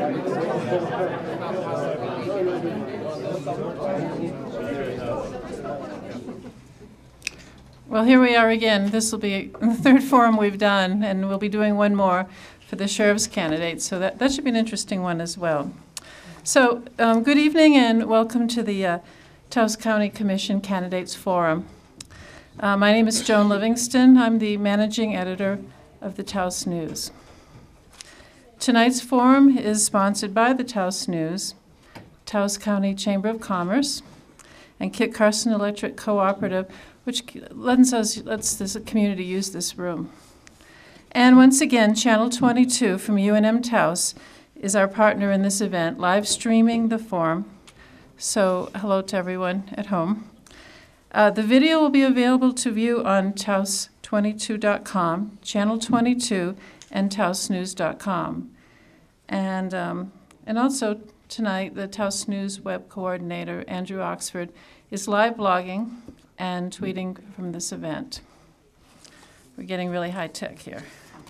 Well, here we are again. This will be the third forum we've done, and we'll be doing one more for the sheriff's candidates. So that should be an interesting one as well. So good evening and welcome to the Taos County Commission Candidates Forum. My name is Joan Livingston. I'm the managing editor of the Taos News. Tonight's forum is sponsored by the Taos News, Taos County Chamber of Commerce, and Carson Electric Cooperative, which lets this community use this room. And once again, Channel 22 from UNM-Taos is our partner in this event, live streaming the forum. So hello to everyone at home. The video will be available to view on taos22.com, Channel 22, and taosnews.com. And also tonight, the Taos News web coordinator, Andrew Oxford, is live blogging and tweeting from this event. We're getting really high tech here.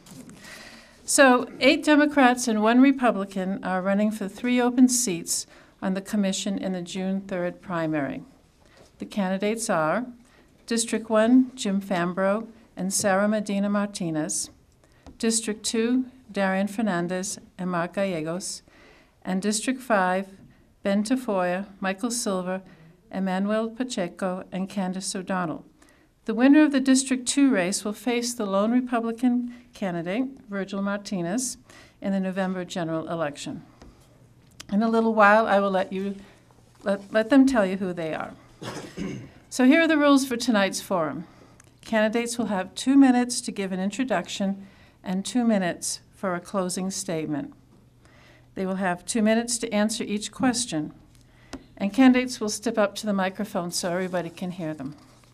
So 8 Democrats and 1 Republican are running for 3 open seats on the commission in the June 3rd primary. The candidates are District 1, Jim Fambro and Sarah Medina Martínez, District 2, Darien Fernandez and Mark Gallegos, and District 5, Ben Tafoya, Michael Silva, Emanuel Pacheco, and Candyce O'Donnell. The winner of the District 2 race will face the lone Republican candidate, Virgil Martínez, in the November general election. In a little while, I will let them tell you who they are. So here are the rules for tonight's forum. Candidates will have 2 minutes to give an introduction and 2 minutes for a closing statement. They will have 2 minutes to answer each question, and candidates will step up to the microphone so everybody can hear them.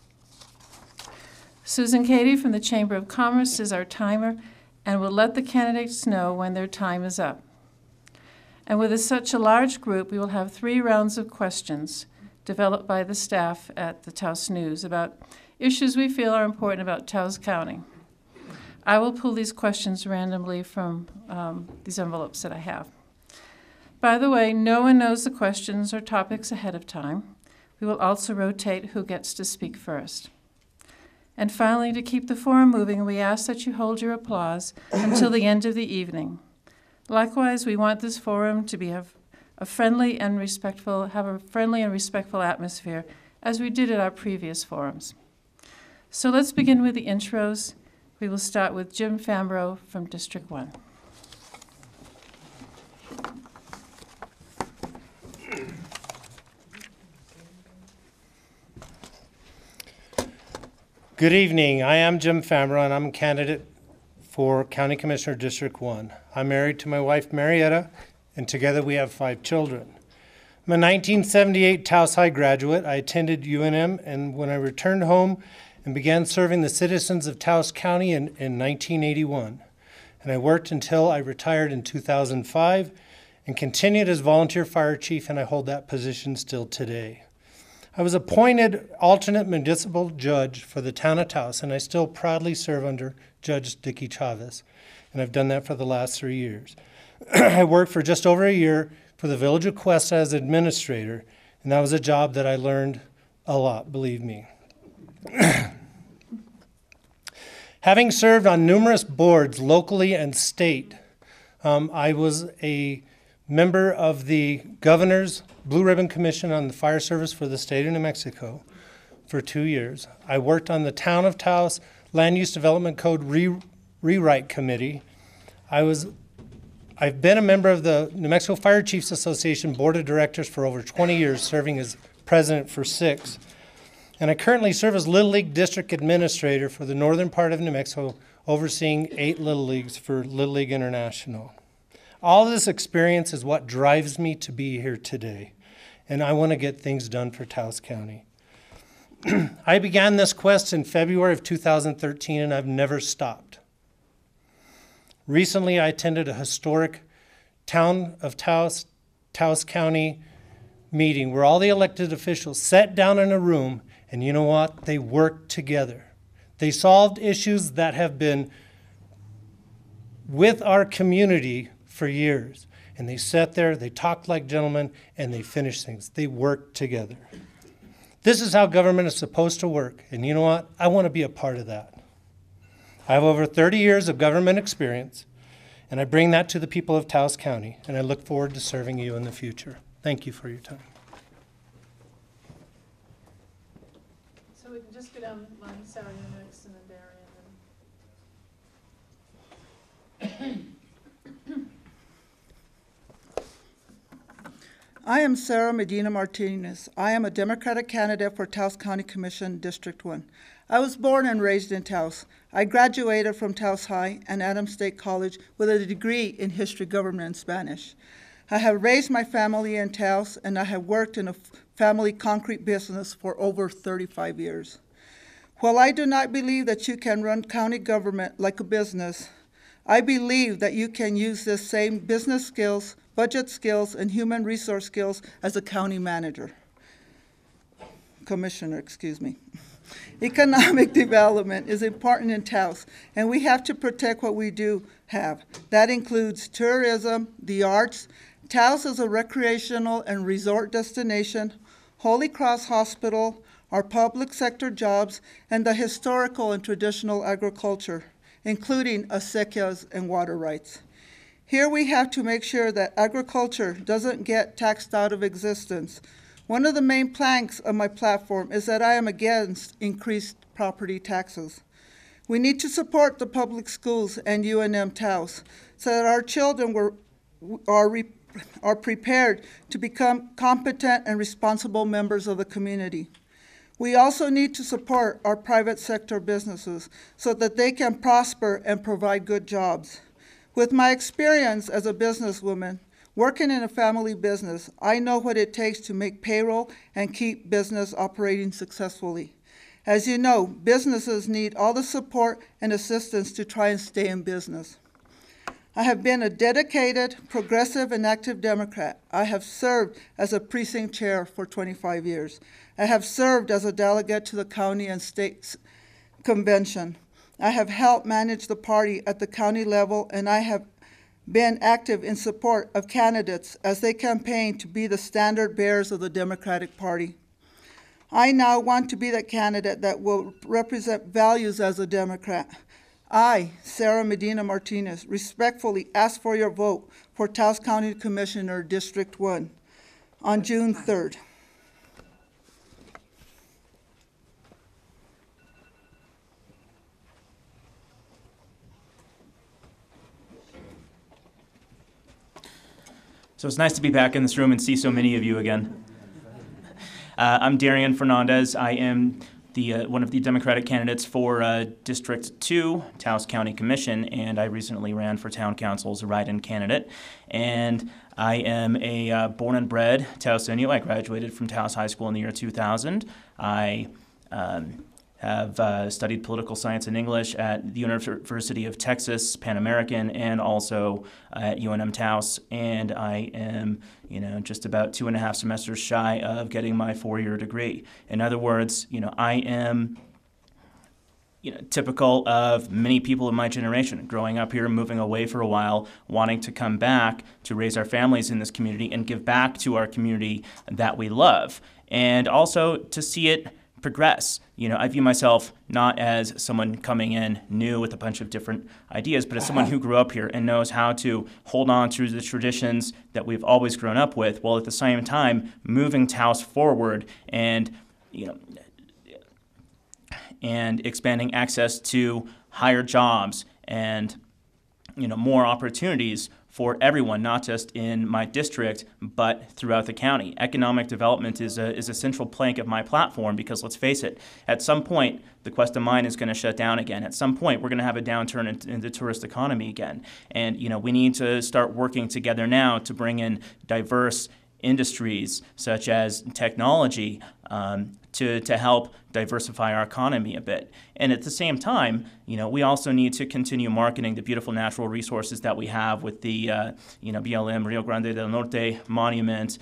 Susan Cady from the Chamber of Commerce is our timer and will let the candidates know when their time is up. And with such a large group, we will have 3 rounds of questions developed by the staff at the Taos News about issues we feel are important about Taos County. I will pull these questions randomly from these envelopes that I have. By the way, no one knows the questions or topics ahead of time. We will also rotate who gets to speak first. And finally, to keep the forum moving, we ask that you hold your applause until the end of the evening. Likewise, we want this forum to have a friendly and respectful atmosphere, as we did at our previous forums. So let's begin with the intros. We will start with Jim Fambro from District 1. Good evening. I am Jim Fambro, and I'm a candidate for County Commissioner District 1. I'm married to my wife, Marietta, and together we have 5 children. I'm a 1978 Taos High graduate. I attended UNM, and when I returned home and began serving the citizens of Taos County in 1981. And I worked until I retired in 2005 and continued as volunteer fire chief, and I hold that position still today. I was appointed alternate municipal judge for the town of Taos, and I still proudly serve under Judge Dicky Chavez, and I've done that for the last 3 years. I worked for just over a year for the Village of Cuesta as administrator, and that was a job that I learned a lot, believe me. Having served on numerous boards locally and state, I was a member of the Governor's Blue Ribbon Commission on the Fire Service for the state of New Mexico for 2 years. I worked on the Town of Taos Land Use Development Code Rewrite Committee. I've been a member of the New Mexico Fire Chiefs Association Board of Directors for over 20 years, serving as president for 6. And I currently serve as Little League District Administrator for the northern part of New Mexico, overseeing 8 Little Leagues for Little League International. All this experience is what drives me to be here today, and I want to get things done for Taos County. I began this quest in February of 2013, and I've never stopped. Recently, I attended a historic Town of Taos County meeting where all the elected officials sat down in a room, and you know what? They worked together. They solved issues that have been with our community for years. and they sat there, they talked like gentlemen, and they finished things. They worked together. This is how government is supposed to work, and you know what? I want to be a part of that. I have over 30 years of government experience, and I bring that to the people of Taos County, and I look forward to serving you in the future. Thank you for your time. So we can just go down the line, Sally, you're next, and then Darien. I am Sarah Medina Martínez. I am a Democratic candidate for Taos County Commission, District 1. I was born and raised in Taos. I graduated from Taos High and Adams State College with a degree in History, Government, and Spanish. I have raised my family in Taos, and I have worked in a family concrete business for over 35 years. While I do not believe that you can run county government like a business, I believe that you can use this same business skills, budget skills, and human resource skills as a county commissioner. Economic development is important in Taos, and we have to protect what we do have. That includes tourism, the arts. Taos is a recreational and resort destination, Holy Cross Hospital, our public sector jobs, and the historical and traditional agriculture, including acequias and water rights. Here we have to make sure that agriculture doesn't get taxed out of existence. One of the main planks of my platform is that I am against increased property taxes. We need to support the public schools and UNM-Taos so that our children are prepared to become competent and responsible members of the community. We also need to support our private sector businesses so that they can prosper and provide good jobs. With my experience as a businesswoman, working in a family business, I know what it takes to make payroll and keep business operating successfully. As you know, businesses need all the support and assistance to try and stay in business. I have been a dedicated, progressive, and active Democrat. I have served as a precinct chair for 25 years. I have served as a delegate to the county and state convention. I have helped manage the party at the county level, and I have been active in support of candidates as they campaign to be the standard bearers of the Democratic Party. I now want to be that candidate that will represent values as a Democrat. I, Sarah Medina Martínez, respectfully ask for your vote for Taos County Commissioner, District 1 on June 3rd. So it's nice to be back in this room and see so many of you again. I'm Darien Fernandez. I am one of the Democratic candidates for District 2, Taos County Commission, and I recently ran for Town Council as a write-in candidate. And I am a born and bred Taoseño. I graduated from Taos High School in the year 2000. I have studied political science and English at the University of Texas, Pan American, and also at UNM-Taos. And I am, just about 2.5 semesters shy of getting my 4-year degree. In other words, I am, typical of many people in my generation, growing up here, moving away for a while, wanting to come back to raise our families in this community and give back to our community that we love, and also to see it progress. I view myself not as someone coming in new with a bunch of different ideas, but as someone who grew up here and knows how to hold on to the traditions that we've always grown up with, while at the same time moving Taos forward and, and expanding access to higher jobs and, more opportunities for everyone, not just in my district, but throughout the county. Economic development is a central plank of my platform because, let's face it, at some point, the Cuesta mine is going to shut down again. At some point, we're going to have a downturn in the tourist economy again. And, we need to start working together now to bring in diverse industries such as technology to help diversify our economy a bit. And at the same time, we also need to continue marketing the beautiful natural resources that we have with the, BLM Rio Grande del Norte monument,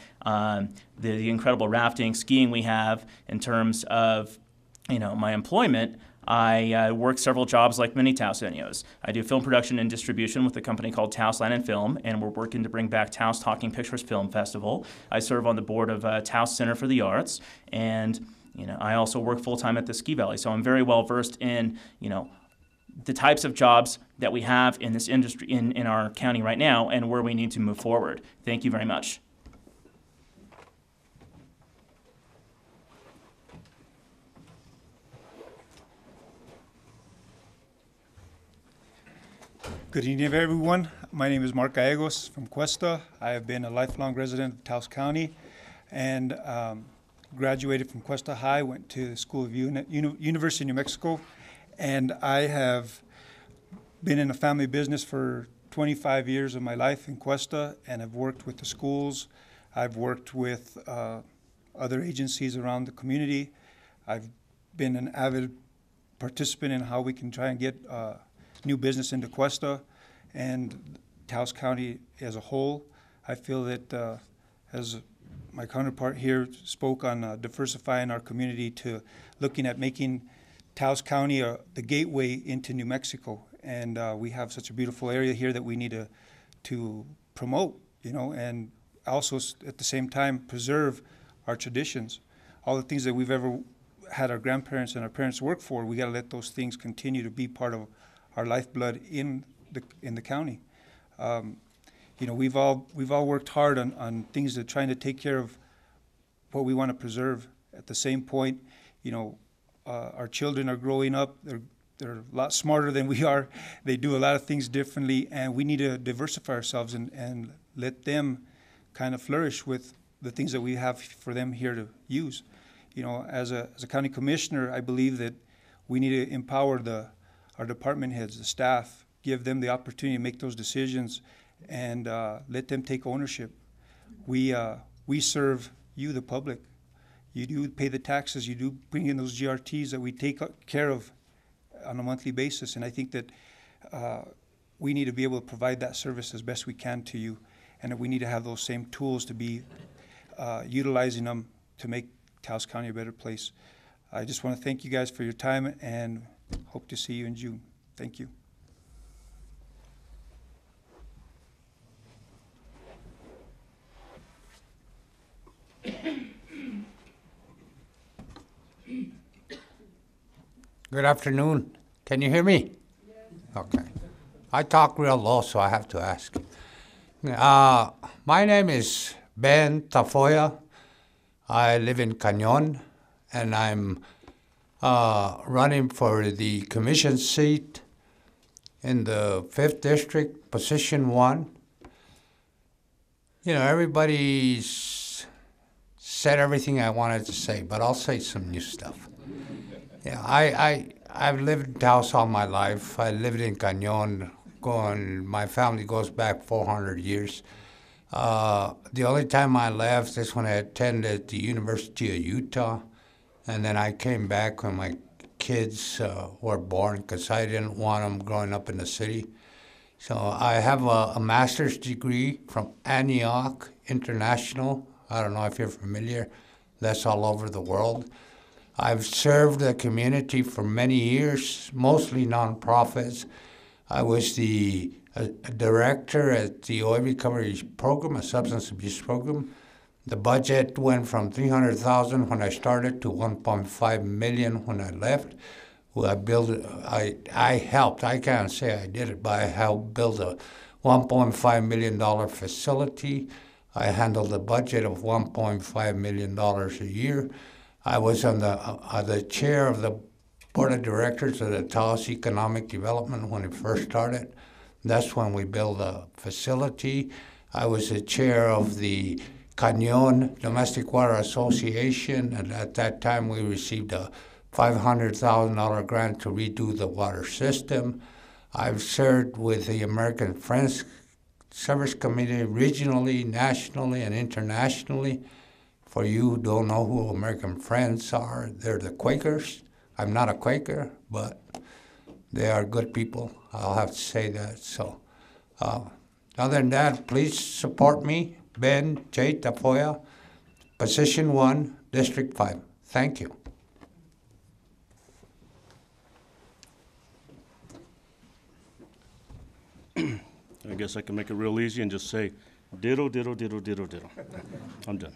the incredible rafting, skiing we have in terms of, my employment. I work several jobs like many Taos Enyos. I do film production and distribution with a company called Taos Land and Film, and we're working to bring back Taos Talking Pictures Film Festival. I serve on the board of Taos Center for the Arts, and I also work full-time at the Ski Valley, so I'm very well versed in the types of jobs that we have in this industry in our county right now and where we need to move forward. Thank you very much. Good evening, everyone. My name is Mark Gallegos from Cuesta. I have been a lifelong resident of Taos County and graduated from Cuesta High, went to the School of University of New Mexico, and I have been in a family business for 25 years of my life in Cuesta, and I've worked with the schools. I've worked with other agencies around the community. I've been an avid participant in how we can try and get new business into Cuesta and Taos County as a whole. I feel that as my counterpart here spoke on diversifying our community to looking at making Taos County the gateway into New Mexico. And we have such a beautiful area here that we need to promote, and also at the same time preserve our traditions. All the things that we've ever had our grandparents and our parents work for, we got to let those things continue to be part of our lifeblood in the county. We've all worked hard on things that trying to take care of what we want to preserve. At the same point, our children are growing up. They're a lot smarter than we are. They do a lot of things differently, and we need to diversify ourselves and let them kind of flourish with the things that we have for them here to use. As a county commissioner, I believe that we need to empower our department heads, the staff, give them the opportunity to make those decisions and let them take ownership. We serve you, the public. You do pay the taxes. You do bring in those GRTs that we take care of on a monthly basis. And I think that we need to be able to provide that service as best we can to you, and that we need to have those same tools to be utilizing them to make Taos County a better place. I just want to thank you guys for your time and hope to see you in June. Thank you. Good afternoon. Can you hear me? Yes. Okay. I talk real low, so I have to ask. My name is Ben Tafoya. I live in Cañon, and I'm running for the commission seat in the 5th District, position 1. Everybody's said everything I wanted to say, but I'll say some new stuff. Yeah, I've lived in Taos all my life. I lived in Cañon. My family goes back 400 years. The only time I left is when I attended the University of Utah, and then I came back when my kids were born because I didn't want them growing up in the city. So I have a master's degree from Antioch International. I don't know if you're familiar. That's all over the world. I've served the community for many years, mostly nonprofits. I was the director at the OA Recovery Program, a substance abuse program. The budget went from $300,000 when I started to $1.5 million when I left. I helped. I can't say I did it, but I helped build a $1.5 million facility. I handled a budget of $1.5 million a year. I was on the chair of the board of directors of the Taos Economic Development when it first started. That's when we built a facility. I was the chair of the Cañon Domestic Water Association, and at that time we received a $500,000 grant to redo the water system. I've served with the American Friends Service Committee regionally, nationally, and internationally. For you who don't know who American Friends are, they're the Quakers. I'm not a Quaker, but they are good people. I'll have to say that. So, other than that, please support me, Ben J. Tafoya, position 1, District 5. Thank you. guess I can make it real easy and just say, ditto, ditto, ditto, ditto, ditto. I'm done.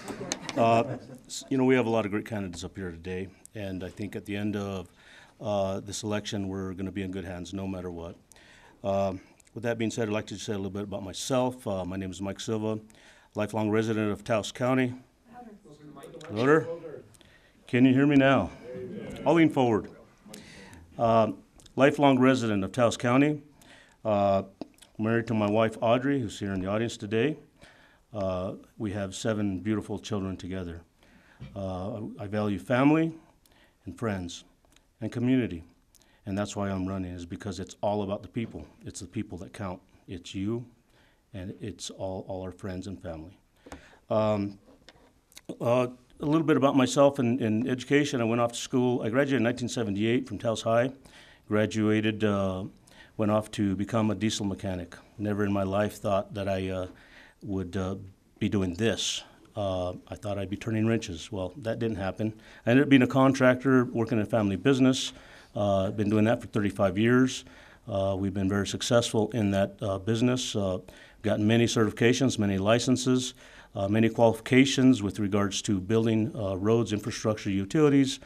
We have a lot of great candidates up here today, and I think at the end of this election, we're going to be in good hands no matter what. With that being said, I'd like to say a little bit about myself. My name is Mike Silva, lifelong resident of Taos County. Louder? Can you hear me now? I'll lean forward. Lifelong resident of Taos County. Married to my wife, Audrey, who's here in the audience today. We have 7 beautiful children together. I value family and friends and community. And that's why I'm running, is because it's all about the people. It's the people that count. It's you, and it's all our friends and family. A little bit about myself in education. I went off to school. I graduated in 1978 from Taos High. Graduated, went off to become a diesel mechanic. Never in my life thought that I would be doing this. I thought I'd be turning wrenches. Well, that didn't happen. I ended up being a contractor, working in a family business. I've been doing that for 35 years. We've been very successful in that business. Gotten many certifications, many licenses, many qualifications with regards to building roads, infrastructure, utilities.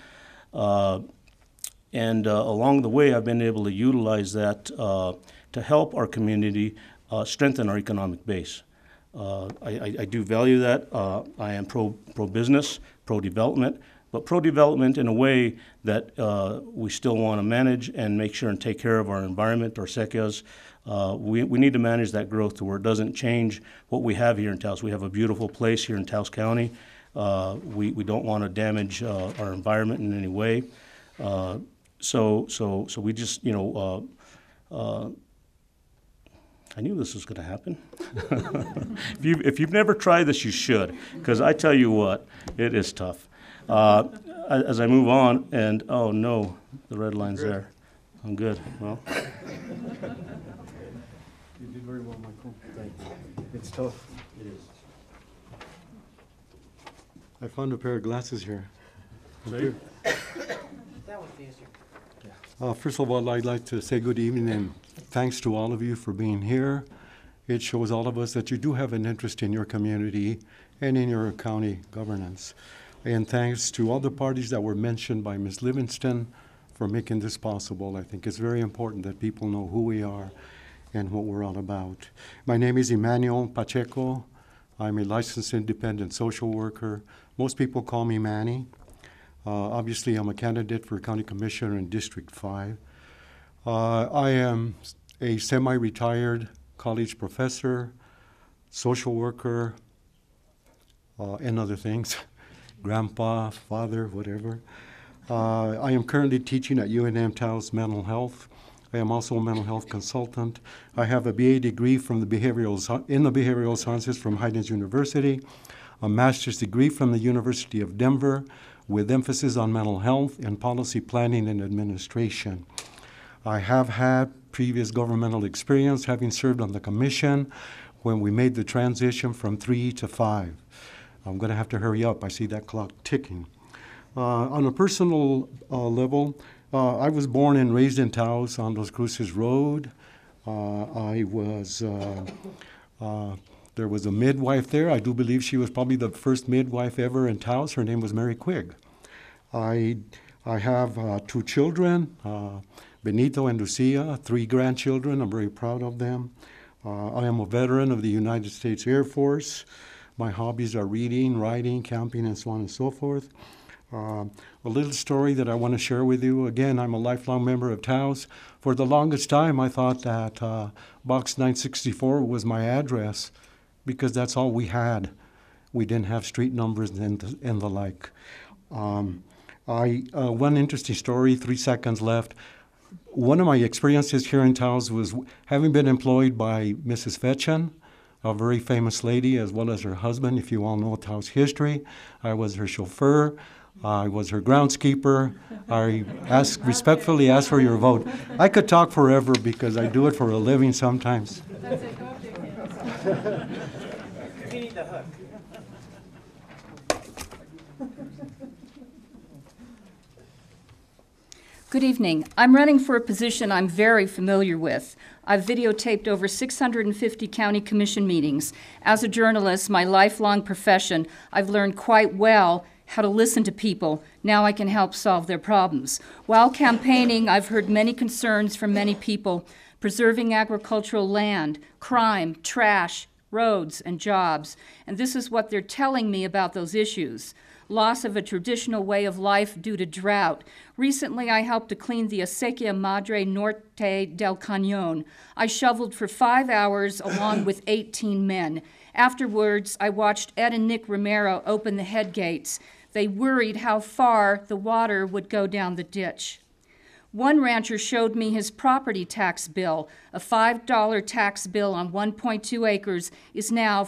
And along the way, I've been able to utilize that to help our community strengthen our economic base. I do value that. I am pro-business, pro-development, but pro-development in a way that we still want to manage and make sure and take care of our environment, our sequias. We need to manage that growth to where it doesn't change what we have here in Taos. We have a beautiful place here in Taos County. We don't want to damage our environment in any way. So we just, I knew this was going to happen. If you've never tried this, you should, because I tell you what, it is tough. As I move on, and oh no, the red line's there. I'm good. Well, you did very well, Michael. Thank you. It's tough. It is. I found a pair of glasses here. See? That was easier. First of all, I'd like to say good evening and thanks to all of you for being here. It shows all of us that you do have an interest in your community and in your county governance. And thanks to all the parties that were mentioned by Ms. Livingston for making this possible. I think it's very important that people know who we are and what we're all about. My name is Emanuel Pacheco. I'm a licensed independent social worker. Most people call me Manny. Obviously, I'm a candidate for county commissioner in District 5. I am a semi-retired college professor, social worker, and other things. Grandpa, father, whatever. I am currently teaching at UNM-Taos Mental Health. I am also a mental health consultant. I have a BA degree in the behavioral sciences from Highlands University, a master's degree from the University of Denver with emphasis on mental health and policy planning and administration. I have had previous governmental experience, having served on the commission when we made the transition from 3 to 5. I'm going to have to hurry up. I see that clock ticking. On a personal level, I was born and raised in Taos on Los Cruces Road. There was a midwife there. I do believe she was probably the first midwife ever in Taos. Her name was Mary Quigg. I have 2 children, Benito and Lucia, 3 grandchildren. I'm very proud of them. I am a veteran of the United States Air Force. My hobbies are reading, writing, camping, and so on and so forth. A little story that I want to share with you. Again, I'm a lifelong member of Taos. For the longest time, I thought that Box 964 was my address because that's all we had. We didn't have street numbers and the like. One interesting story, 3 seconds left. One of my experiences here in Taos was having been employed by Mrs. Fetchen, a very famous lady, as well as her husband, if you all know Taos history. I was her chauffeur. I was her groundskeeper. I respectfully ask for your vote. I could talk forever because I do it for a living sometimes. That's it. Go up to your hands. We need the hook. Good evening. I'm running for a position I'm very familiar with. I've videotaped over 650 county commission meetings. As a journalist, my lifelong profession, I've learned quite well how to listen to people. Now I can help solve their problems. While campaigning, I've heard many concerns from many people: preserving agricultural land, crime, trash, roads, and jobs. And this is what they're telling me about those issues. Loss of a traditional way of life due to drought. Recently, I helped to clean the Acequia Madre Norte del Cañón. I shoveled for 5 hours along with 18 men. Afterwards, I watched Ed and Nick Romero open the head gates. They worried how far the water would go down the ditch. One rancher showed me his property tax bill. A $5 tax bill on 1.2 acres is now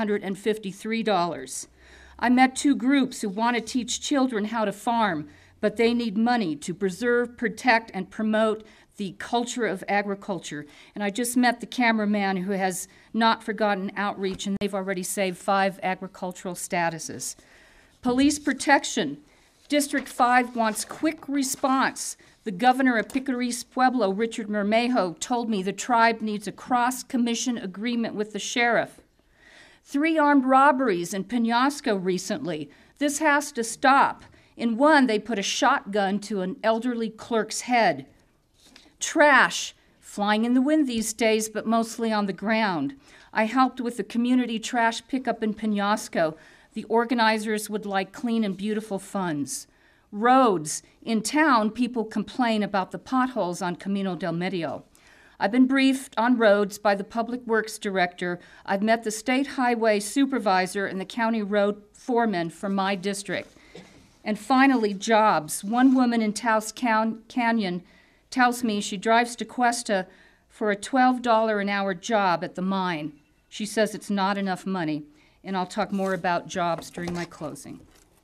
$553. I met two groups who want to teach children how to farm, but they need money to preserve, protect, and promote the culture of agriculture. And I just met the cameraman who has not forgotten outreach, and they've already saved 5 agricultural statuses. Police protection. District 5 wants quick response. The governor of Picaris Pueblo, Richard Mermejo, told me the tribe needs a cross-commission agreement with the sheriff. 3 armed robberies in Penasco recently. This has to stop. In one, they put a shotgun to an elderly clerk's head. Trash, flying in the wind these days, but mostly on the ground. I helped with the community trash pickup in Penasco. The organizers would like clean and beautiful funds. Roads. In town, people complain about the potholes on Camino del Medio. I've been briefed on roads by the Public Works Director. I've met the State Highway Supervisor and the County Road Foreman for my district. And finally, jobs. One woman in Taos Canyon tells me she drives to Cuesta for a $12 an hour job at the mine. She says it's not enough money. And I'll talk more about jobs during my closing.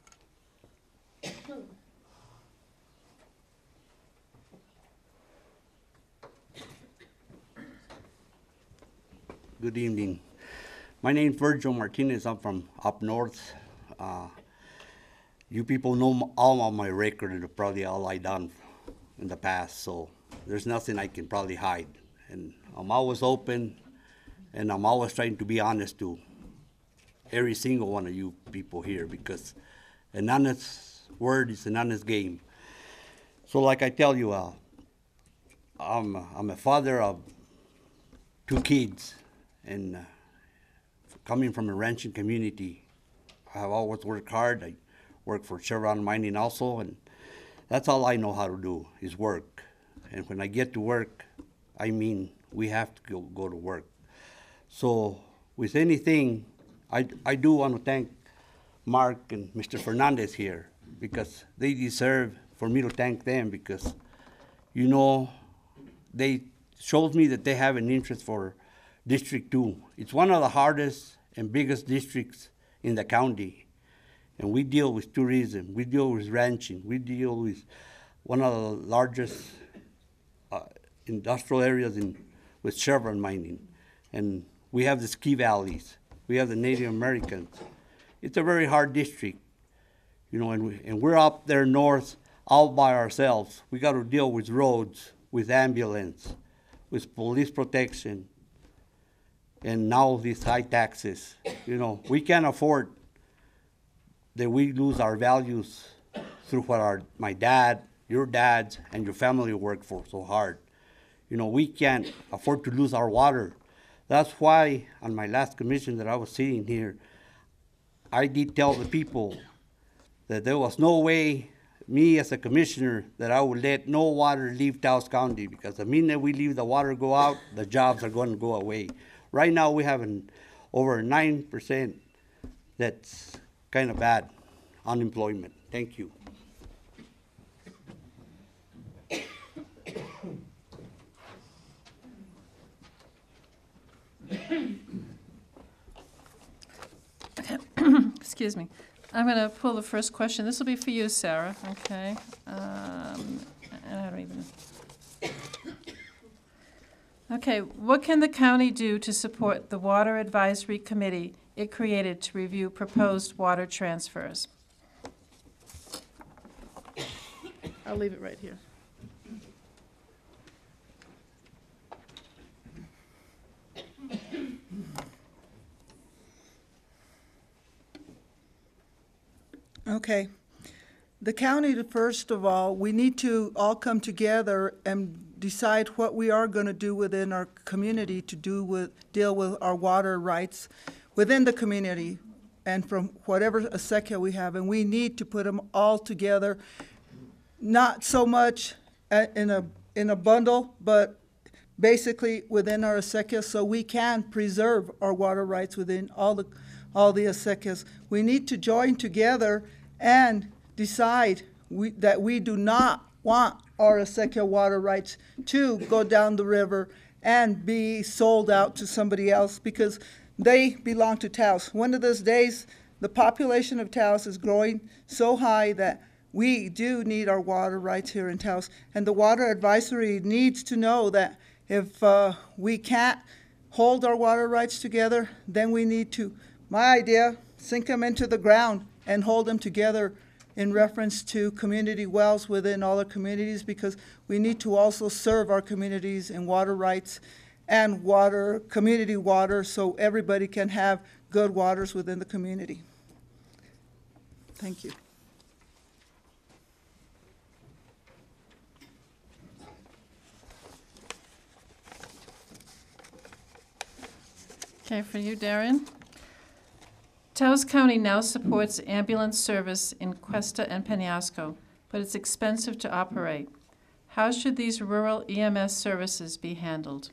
Good evening. My name is Virgil Martínez. I'm from up north. You people know all of my record and probably all I done in the past, so there's nothing I can probably hide. And I'm always open, and I'm always trying to be honest to every single one of you people here, because an honest word is an honest game. So like I tell you, I'm a father of 2 kids. And coming from a ranching community, I have always worked hard. I work for Chevron Mining also, and that's all I know how to do is work. And when I get to work, I mean we have to go to work. So with anything, I do want to thank Mark and Mr. Fernandez here, because they deserve for me to thank them, because, you know, they showed me that they have an interest for District 2. It's one of the hardest and biggest districts in the county. And we deal with tourism, we deal with ranching, we deal with one of the largest industrial areas with Chevron mining. And we have the ski valleys, we have the Native Americans. It's a very hard district, you know, and we're up there north all by ourselves. We got to deal with roads, with ambulance, with police protection, and now these high taxes. You know, we can't afford that we lose our values through what my dad, your dads, and your family worked for so hard. You know, we can't afford to lose our water. That's why on my last commission that I was sitting here, I did tell the people that there was no way, me as a commissioner, that I would let no water leave Taos County, because the minute we leave the water go out, the jobs are going to go away. Right now, we have over 9% that's kind of bad unemployment. Thank you. Excuse me. I'm going to pull the first question. This will be for you, Sarah, okay? And I don't even... Okay, what can the county do to support the Water Advisory Committee it created to review proposed water transfers? I'll leave it right here. Okay. The county, first of all, we need to all come together and decide what we are going to do within our community to deal with our water rights within the community and from whatever acequia we have. And we need to put them all together, not so much in a bundle, but basically within our acequias, so we can preserve our water rights within all the acequias. We need to join together and decide that we do not want our acequia water rights to go down the river and be sold out to somebody else because they belong to Taos. One of those days, the population of Taos is growing so high that we do need our water rights here in Taos. And the Water Advisory needs to know that if we can't hold our water rights together, then we need to, my idea, sink them into the ground and hold them together in reference to community wells within all the communities, because we need to also serve our communities in water rights and community water, so everybody can have good waters within the community. Thank you. Okay, for you, Darien. Taos County now supports ambulance service in Cuesta and Penasco, but it's expensive to operate. How should these rural EMS services be handled?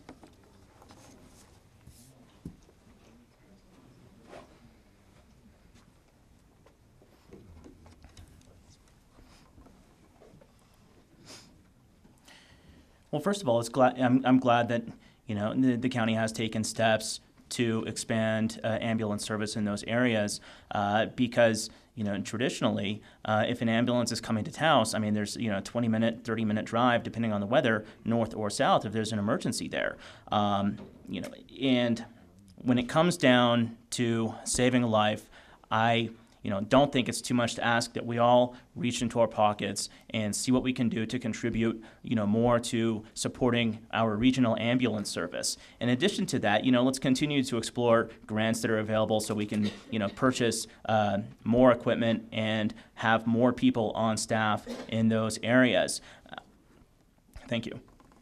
Well, first of all, I'm glad that the county has taken steps to expand ambulance service in those areas because traditionally, if an ambulance is coming to Taos, I mean, there's a 20-minute, 30-minute drive depending on the weather, north or south, if there's an emergency there. And when it comes down to saving a life, I don't think it's too much to ask that we all reach into our pockets and see what we can do to contribute, more to supporting our regional ambulance service. In addition to that, let's continue to explore grants that are available so we can, purchase more equipment and have more people on staff in those areas. Thank you.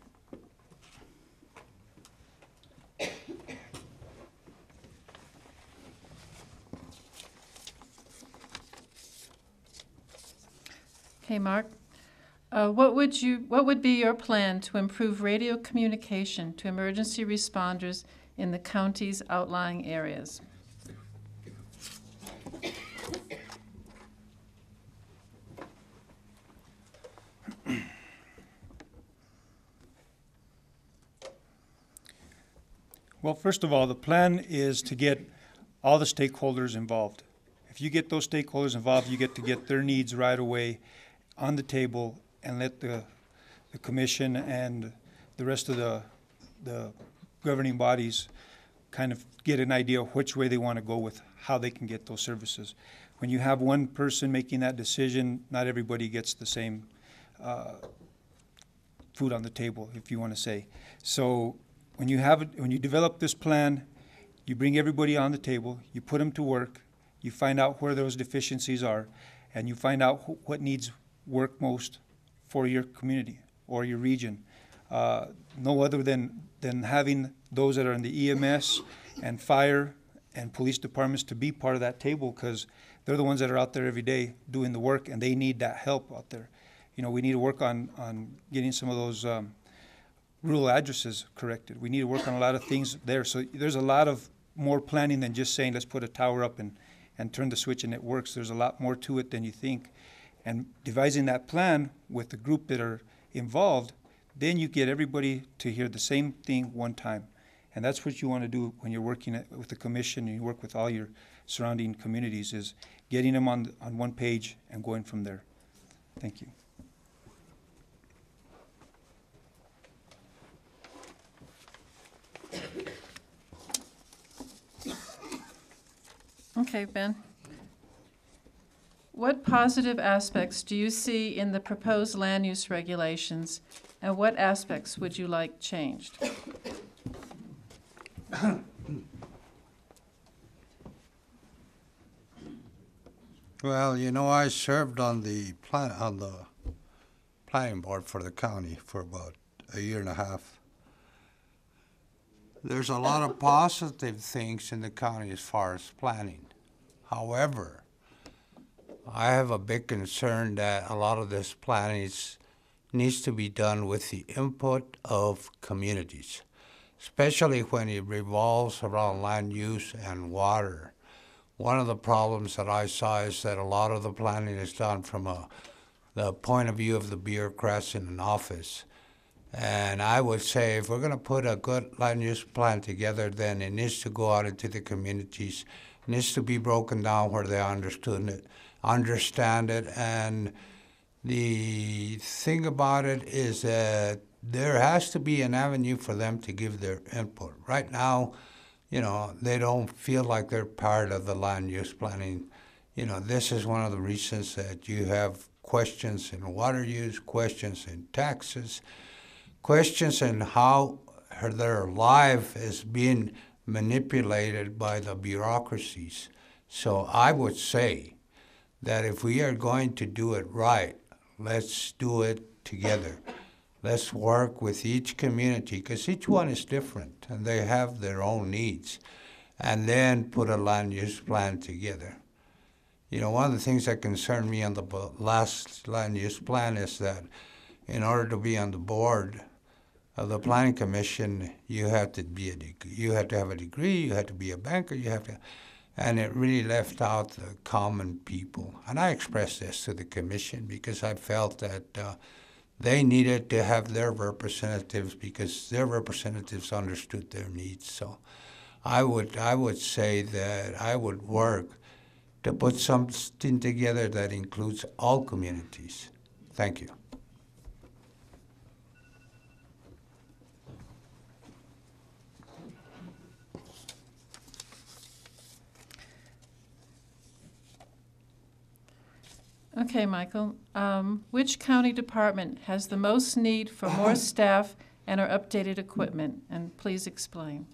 Okay, Mark. What would be your plan to improve radio communication to emergency responders in the county's outlying areas? Well, first of all, the plan is to get all the stakeholders involved. If you get those stakeholders involved, you get to get their needs right away on the table and let the commission and the rest of the governing bodies kind of get an idea of which way they want to go with how they can get those services. When you have one person making that decision, not everybody gets the same food on the table, if you want to say. So when you develop this plan, you bring everybody on the table, you put them to work, you find out where those deficiencies are, and you find out what needs work most for your community or your region. No other than having those that are in the EMS and fire and police departments to be part of that table, because they're the ones that are out there every day doing the work, and they need that help out there. We need to work on getting some of those rural addresses corrected. We need to work on a lot of things there. So there's a lot of more planning than just saying, let's put a tower up and turn the switch and it works. There's a lot more to it than you think. And devising that plan with the group that are involved, then you get everybody to hear the same thing one time. And that's what you want to do when you're working with the commission and you work with all your surrounding communities, is getting them on one page and going from there. Thank you. Okay, Ben. What positive aspects do you see in the proposed land use regulations, and what aspects would you like changed? Well, you know, I served on the planning board for the county for about a year and a half. There's a lot of positive things in the county as far as planning. However, I have a big concern that a lot of this planning needs to be done with the input of communities, especially when it revolves around land use and water. One of the problems that I saw is that a lot of the planning is done from the point of view of the bureaucrats in an office. And I would say if we're going to put a good land use plan together, then it needs to go out into the communities. It needs to be broken down where they understand it. And the thing about it is that there has to be an avenue for them to give their input. Right now, you know, they don't feel like they're part of the land use planning. You know, this is one of the reasons that you have questions in water use, questions in taxes, questions in how their life is being manipulated by the bureaucracies. So I would say that if we are going to do it right, let's do it together. Let's work with each community, because each one is different and they have their own needs, and then put a land use plan together. You know, one of the things that concerned me on the last land use plan is that in order to be on the board of the planning commission, you have to have a degree, you have to be a banker, and it really left out the common people. And I expressed this to the commission because I felt that they needed to have their representatives because their representatives understood their needs. So I would say that I would work to put something together that includes all communities. Thank you. Okay, Michael. Which county department has the most need for more staff and or updated equipment? And please explain.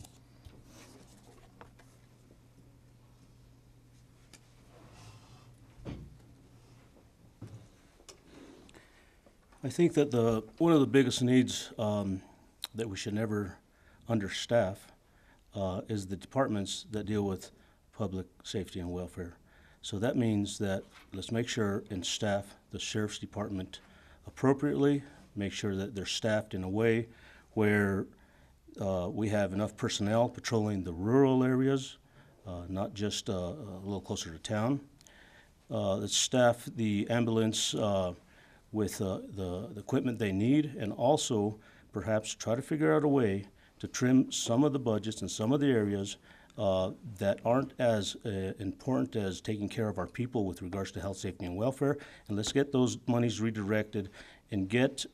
I think that one of the biggest needs that we should never understaff is the departments that deal with public safety and welfare. So that means that let's make sure and staff the sheriff's department appropriately, make sure that they're staffed in a way where we have enough personnel patrolling the rural areas, not just a little closer to town. Let's staff the ambulance with the equipment they need, and also perhaps try to figure out a way to trim some of the budgets in some of the areas that aren't as important as taking care of our people with regards to health, safety, and welfare. And let's get those monies redirected and get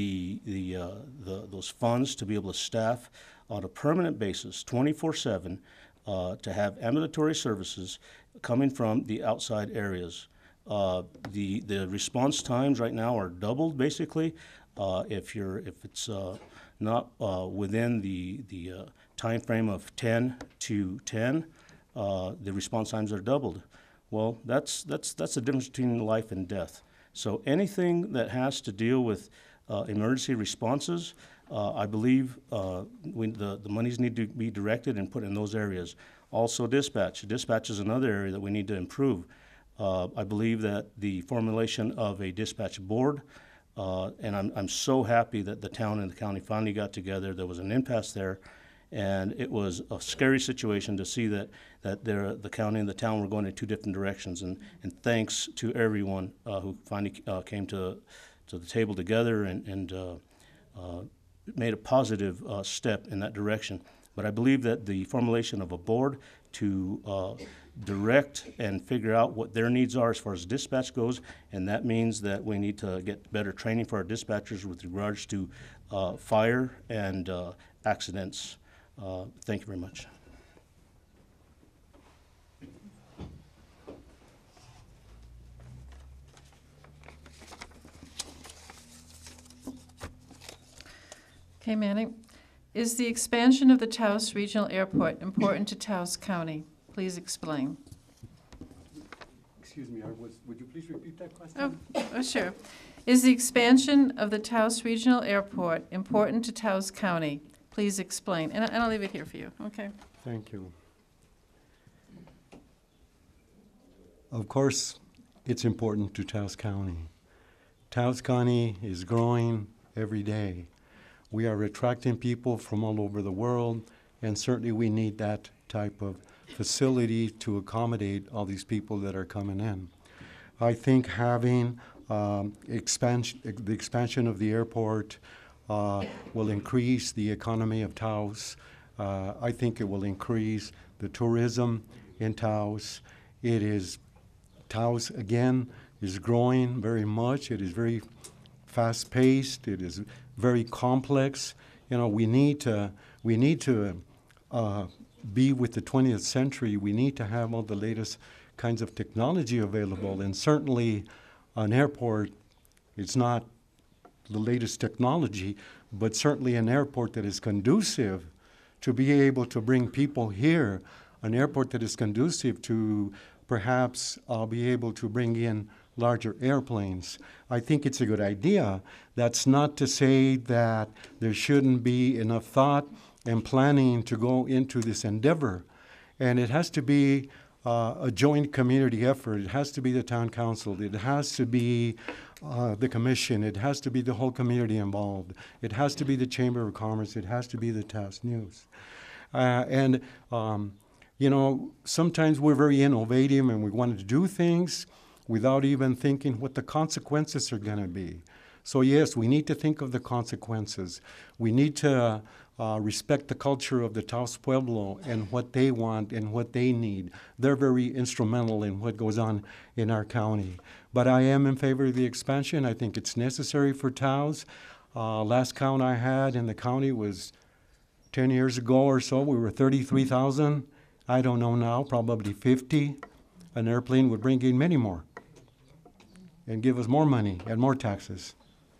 those funds to be able to staff on a permanent basis, 24/7, to have ambulatory services coming from the outside areas. The response times right now are doubled, basically. If it's not within the time frame of 10 to 10, the response times are doubled. Well, that's the difference between life and death. So anything that has to deal with emergency responses, I believe the monies need to be directed and put in those areas. Also dispatch. Dispatch is another area that we need to improve. I believe that the formulation of a dispatch board, and I'm so happy that the town and the county finally got together. There was an impasse there, and it was a scary situation to see that the county and the town were going in two different directions. And thanks to everyone who finally came to the table together and made a positive step in that direction. But I believe that the formulation of a board to direct and figure out what their needs are as far as dispatch goes, and that means that we need to get better training for our dispatchers with regards to fire and accidents. Thank you very much. Okay, Manning. Is the expansion of the Taos Regional Airport important to Taos County? Please explain. excuse me, would you please repeat that question? Oh, sure. Is the expansion of the Taos Regional Airport important to Taos County? Please explain. And I'll leave it here for you, okay? Thank you. Of course, it's important to Taos County. Taos County is growing every day. We are attracting people from all over the world, and certainly we need that type of facility to accommodate all these people that are coming in. I think having the expansion of the airport will increase the economy of Taos. I think it will increase the tourism in Taos. Taos, again, is growing very much. It is very fast-paced. It is very complex. You know, we need to be with the 20th century. We need to have all the latest kinds of technology available, and certainly an airport, it's not the latest technology, but certainly an airport that is conducive to be able to bring people here, an airport that is conducive to perhaps be able to bring in larger airplanes. I think it's a good idea. That's not to say that there shouldn't be enough thought and planning to go into this endeavor. And it has to be a joint community effort. It has to be the town council. It has to be the commission. It has to be the whole community involved. It has to be the Chamber of Commerce. It has to be the Taos News. You know, sometimes we're very innovative and we want to do things without even thinking what the consequences are going to be. So yes, we need to think of the consequences. We need to respect the culture of the Taos Pueblo and what they want and what they need. They're very instrumental in what goes on in our county. But I am in favor of the expansion. I think it's necessary for Taos. Last count I had in the county was 10 years ago or so. We were 33,000. I don't know now, probably 50. An airplane would bring in many more and give us more money and more taxes.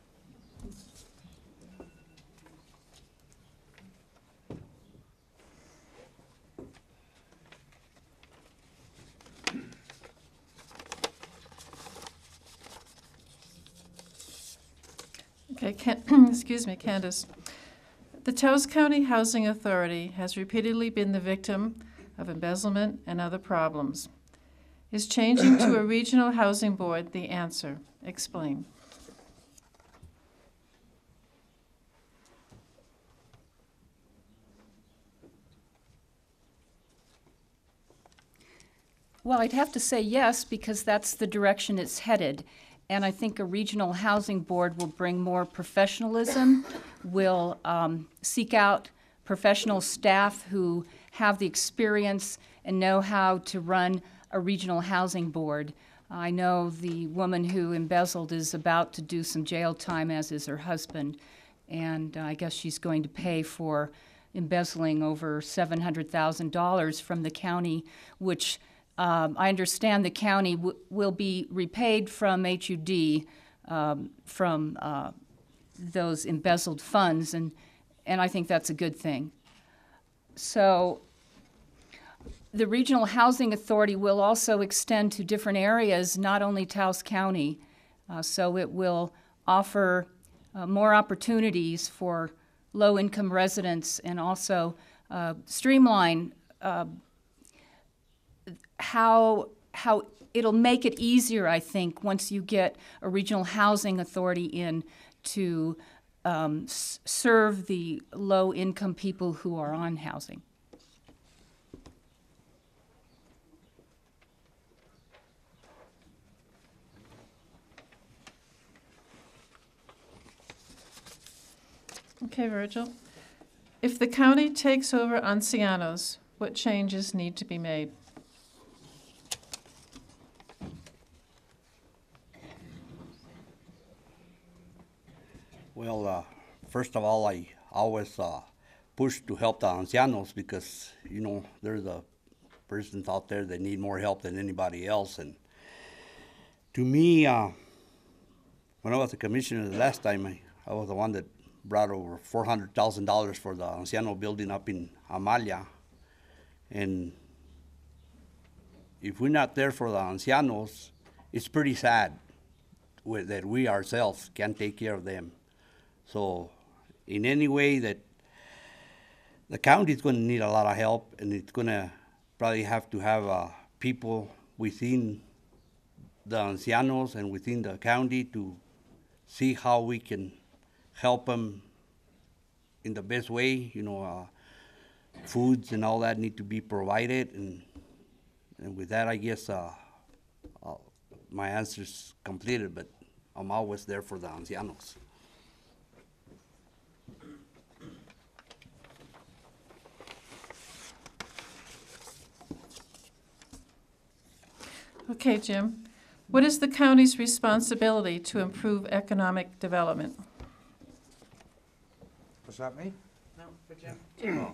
Okay, excuse me, Candyce. The Taos County Housing Authority has repeatedly been the victim of embezzlement and other problems. Is changing to a regional housing board the answer? Explain. Well, I'd have to say yes, because that's the direction it's headed. And I think a regional housing board will bring more professionalism, will seek out professional staff who have the experience and know how to run a regional housing board. I know the woman who embezzled is about to do some jail time, as is her husband, and I guess she's going to pay for embezzling over $700,000 from the county, which I understand the county will be repaid from HUD from those embezzled funds, and I think that's a good thing. So the Regional Housing Authority will also extend to different areas, not only Taos County, so it will offer more opportunities for low-income residents and also streamline how it'll make it easier, I think, once you get a regional housing authority in to serve the low-income people who are on housing. Okay, Virgil. If the county takes over Ancianos, what changes need to be made? Well, first of all, I always push to help the ancianos because, you know, they're the persons out there that need more help than anybody else. And to me, when I was a commissioner the last time, I was the one that brought over $400,000 for the anciano building up in Amalia. And if we're not there for the ancianos, it's pretty sad that we ourselves can't take care of them. So in any way that the county is going to need a lot of help, and it's going to probably have to have people within the ancianos and within the county to see how we can help them in the best way. You know, foods and all that need to be provided, and with that, I guess my answer's completed, but I'm always there for the ancianos. Okay, Jim. What is the county's responsibility to improve economic development? Was that me? No, for Jim.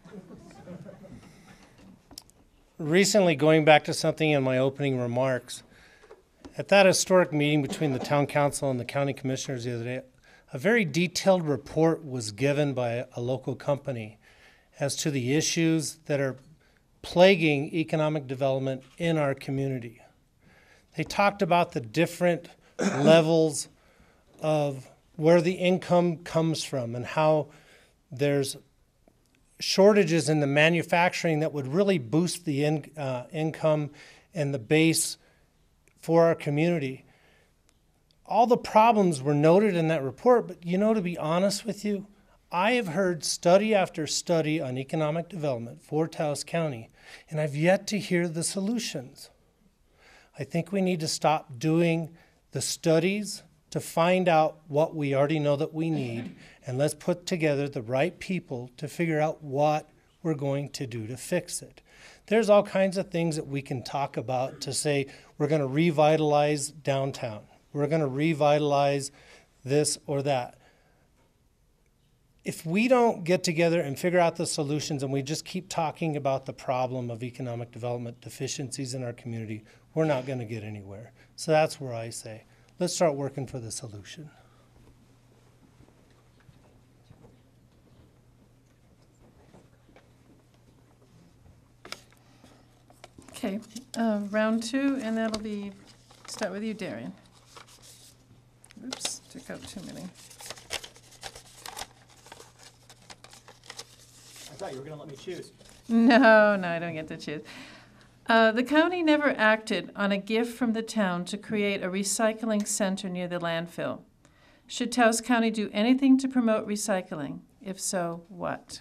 Recently, going back to something in my opening remarks, at that historic meeting between the town council and the county commissioners the other day, a very detailed report was given by a local company as to the issues that are plaguing economic development in our community. They talked about the different levels of where the income comes from and how there's shortages in the manufacturing that would really boost the income and the base for our community. All the problems were noted in that report, but you know, to be honest with you, I have heard study after study on economic development for Taos County, and I've yet to hear the solutions. I think we need to stop doing the studies to find out what we already know that we need, and let's put together the right people to figure out what we're going to do to fix it. There's all kinds of things that we can talk about to say we're going to revitalize downtown. We're going to revitalize this or that. If we don't get together and figure out the solutions and we just keep talking about the problem of economic development deficiencies in our community, we're not going to get anywhere. So that's where I say, let's start working for the solution. Okay, round two, and that'll be, start with you, Darien. Oops, took out too many. I thought you were going to let me choose. No, I don't get to choose. The county never acted on a gift from the town to create a recycling center near the landfill. Should Taos County do anything to promote recycling? If so, what?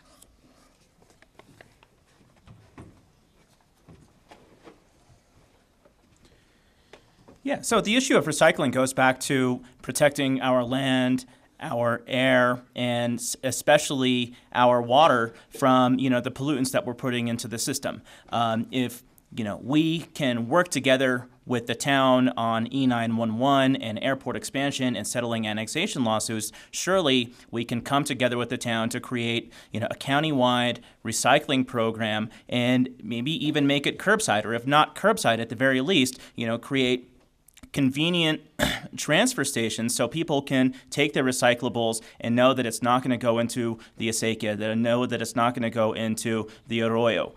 Yeah, so the issue of recycling goes back to protecting our land, our air, and especially our water from, the pollutants that we're putting into the system. If we can work together with the town on E911 and airport expansion and settling annexation lawsuits, surely we can come together with the town to create, a county-wide recycling program and maybe even make it curbside, or if not curbside, at the very least, create convenient transfer stations so people can take their recyclables and know that it's not going to go into the acequia, that know that it's not going to go into the arroyo.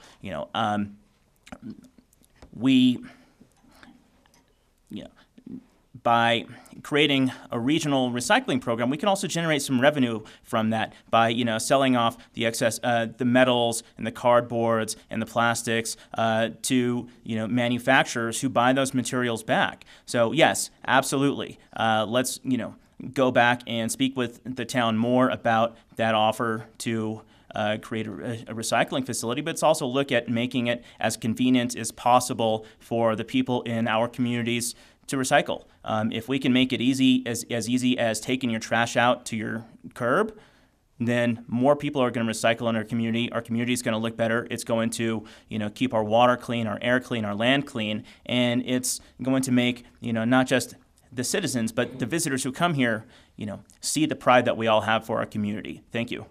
By creating a regional recycling program, we can also generate some revenue from that by, selling off the excess, the metals and the cardboards and the plastics to, manufacturers who buy those materials back. So yes, absolutely. Let's, go back and speak with the town more about that offer to create a recycling facility, but it's also look at making it as convenient as possible for the people in our communities to recycle. If we can make it easy as easy as taking your trash out to your curb, then more people are going to recycle in our community. Our community is going to look better. It's going to, keep our water clean, our air clean, our land clean, and it's going to make, not just the citizens, but the visitors who come here, see the pride that we all have for our community. Thank you.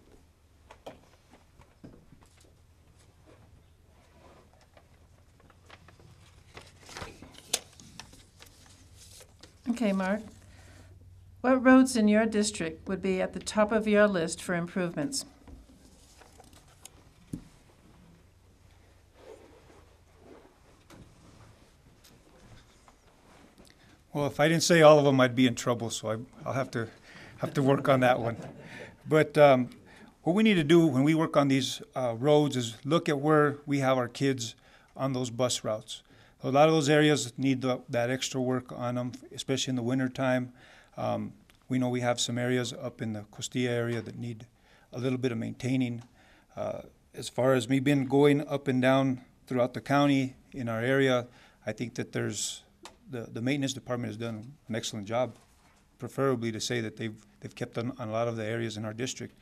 Okay, Mark. What roads in your district would be at the top of your list for improvements? Well, if I didn't say all of them, I'd be in trouble, so I'll have to work on that one. But what we need to do when we work on these roads is look at where we have our kids on those bus routes. A lot of those areas need that extra work on them, especially in the wintertime. We know we have some areas up in the Costilla area that need a little bit of maintaining. As far as me being going up and down throughout the county in our area, I think that there's the maintenance department has done an excellent job, preferably to say that they've kept on a lot of the areas in our district.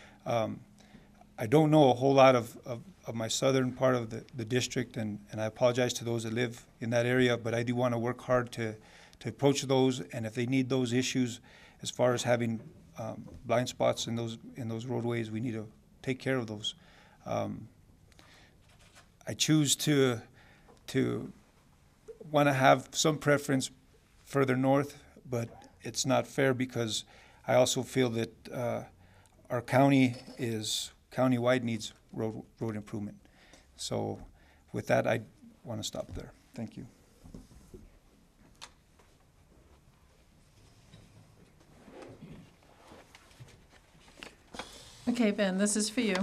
I don't know a whole lot of my southern part of the district, and I apologize to those that live in that area, but I do want to work hard to approach those, and if they need those issues as far as having blind spots in those roadways, we need to take care of those. I choose to want to have some preference further north, but it's not fair because I also feel that our county-wide needs road improvement. So with that, I want to stop there. Thank you. Okay, Ben, this is for you.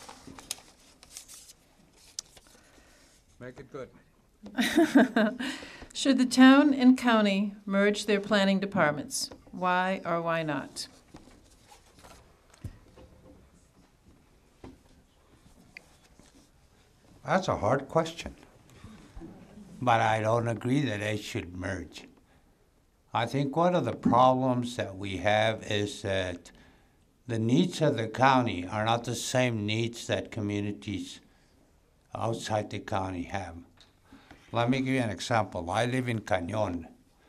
Make it good. Should the town and county merge their planning departments? Why or why not? That's a hard question. But I don't agree that they should merge. I think one of the problems that we have is that the needs of the county are not the same needs that communities outside the county have. Let me give you an example. I live in Cañon,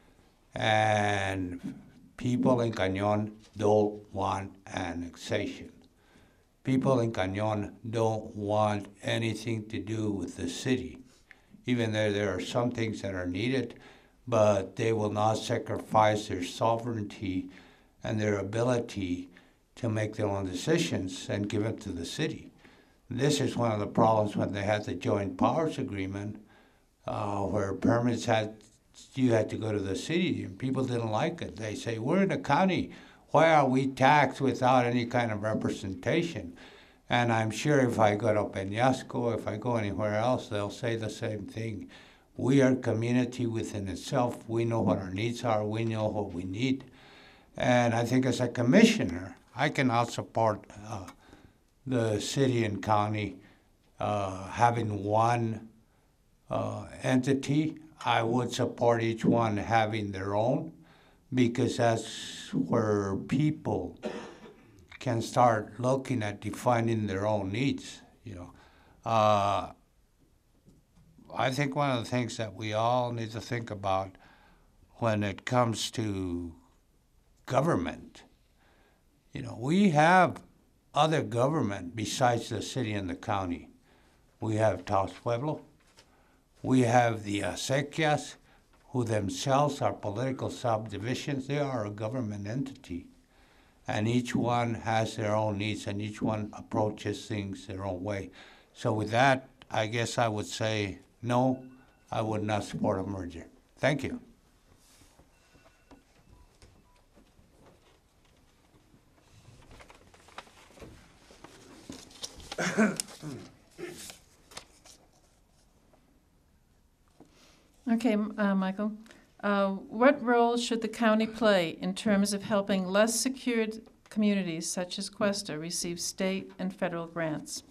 and people in Cañon don't want annexation. People in Cañon don't want anything to do with the city, even though there are some things that are needed, but they will not sacrifice their sovereignty and their ability to make their own decisions and give it to the city. This is one of the problems when they had the joint powers agreement, where permits you had to go to the city, and people didn't like it. They say, we're in the county. Why are we taxed without any kind of representation? And I'm sure if I go to Peñasco, if I go anywhere else, they'll say the same thing. We are a community within itself. We know what our needs are. We know what we need. And I think as a commissioner, I cannot support the city and county having one entity. I would support each one having their own, because that's where people can start looking at defining their own needs. I think one of the things that we all need to think about when it comes to government, we have other government besides the city and the county. We have Taos Pueblo. We have the acequias, who themselves are political subdivisions. They are a government entity. And each one has their own needs, and each one approaches things their own way. So with that, I guess I would say, no, I would not support a merger. Thank you. Okay, Michael. What role should the county play in terms of helping less secured communities such as Cuesta receive state and federal grants?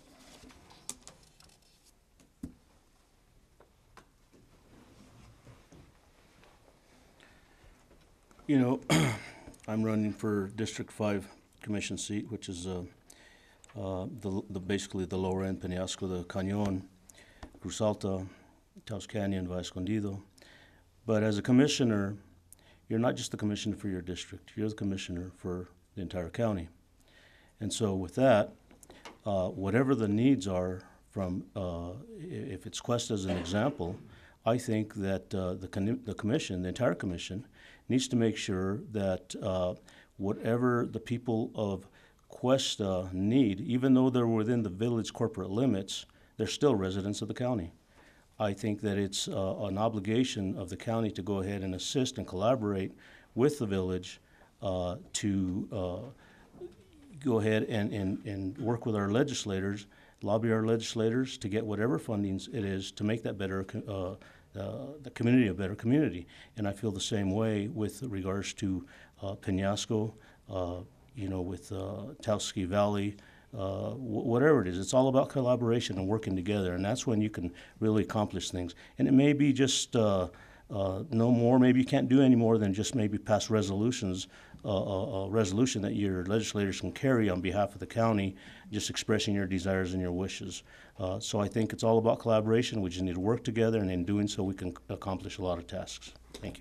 I'm running for District 5 Commission seat, which is basically the lower end, Peñasco, the Cañon, Cruz Alta, Taos Canyon, Valle Escondido. But as a commissioner, you're not just the commissioner for your district, you're the commissioner for the entire county. And so with that, whatever the needs are from, if it's Cuesta as an example, I think that the commission, the entire commission, needs to make sure that whatever the people of Cuesta need, even though they're within the village corporate limits, they're still residents of the county. I think that it's an obligation of the county to go ahead and assist and collaborate with the village to go ahead and work with our legislators, lobby our legislators to get whatever fundings it is to make that better, the community a better community. And I feel the same way with regards to Peñasco, with Taos Valley, whatever it is. It's all about collaboration and working together, and that's when you can really accomplish things. And it may be just no more, maybe you can't do any more than just maybe pass resolutions, a resolution that your legislators can carry on behalf of the county, just expressing your desires and your wishes. So I think it's all about collaboration. We just need to work together, and in doing so, we can accomplish a lot of tasks. Thank you.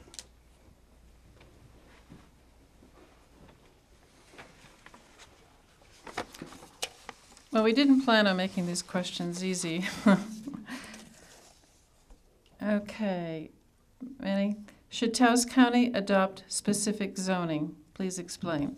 Well, we didn't plan on making these questions easy. Okay. Manny, should Taos County adopt specific zoning? Please explain.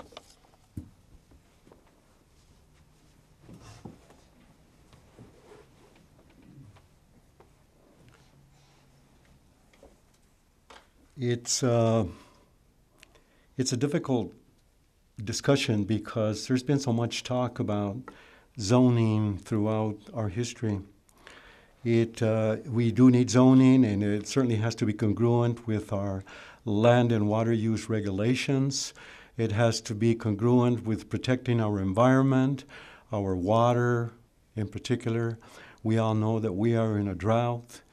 It's a difficult discussion because there's been so much talk about zoning throughout our history. We do need zoning, and it certainly has to be congruent with our land and water use regulations. It has to be congruent with protecting our environment, our water in particular. We all know that we are in a drought.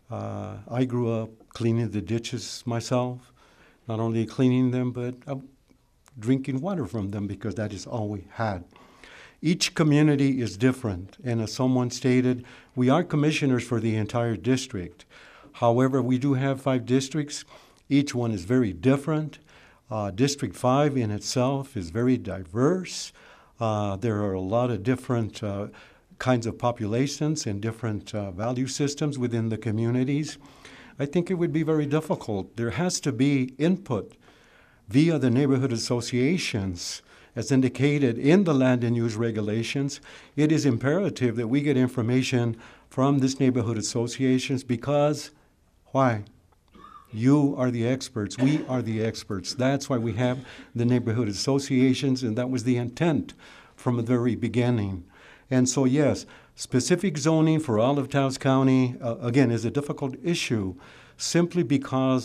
I grew up cleaning the ditches myself, not only cleaning them, but drinking water from them because that is all we had. Each community is different, and as someone stated, we are commissioners for the entire district. However, we do have 5 districts. Each one is very different. District 5 in itself is very diverse. There are a lot of different kinds of populations and different value systems within the communities. I think it would be very difficult. There has to be input via the neighborhood associations. As indicated in the land and use regulations, it is imperative that we get information from these neighborhood associations because, why? You are the experts. We are the experts. That's why we have the neighborhood associations, and that was the intent from the very beginning. And so, yes, specific zoning for all of Taos County, again, is a difficult issue simply because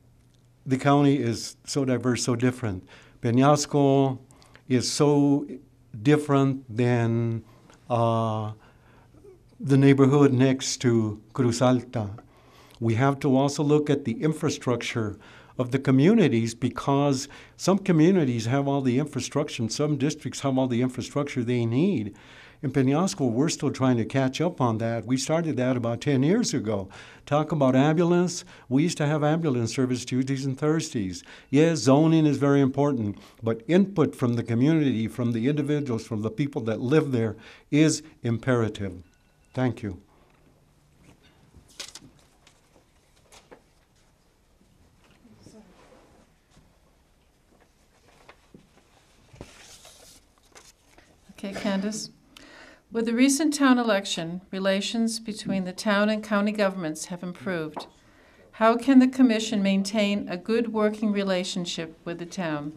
the county is so diverse, so different. Peñasco is so different than the neighborhood next to Cruz Alta. We have to also look at the infrastructure of the communities because some communities have all the infrastructure and some districts have all the infrastructure they need. In Peñasco, we're still trying to catch up on that. We started that about 10 years ago. Talk about ambulance. We used to have ambulance service Tuesdays and Thursdays. Yes, zoning is very important, but input from the community, from the individuals, from the people that live there is imperative. Thank you. Okay, Candyce. With the recent town election, relations between the town and county governments have improved. How can the commission maintain a good working relationship with the town?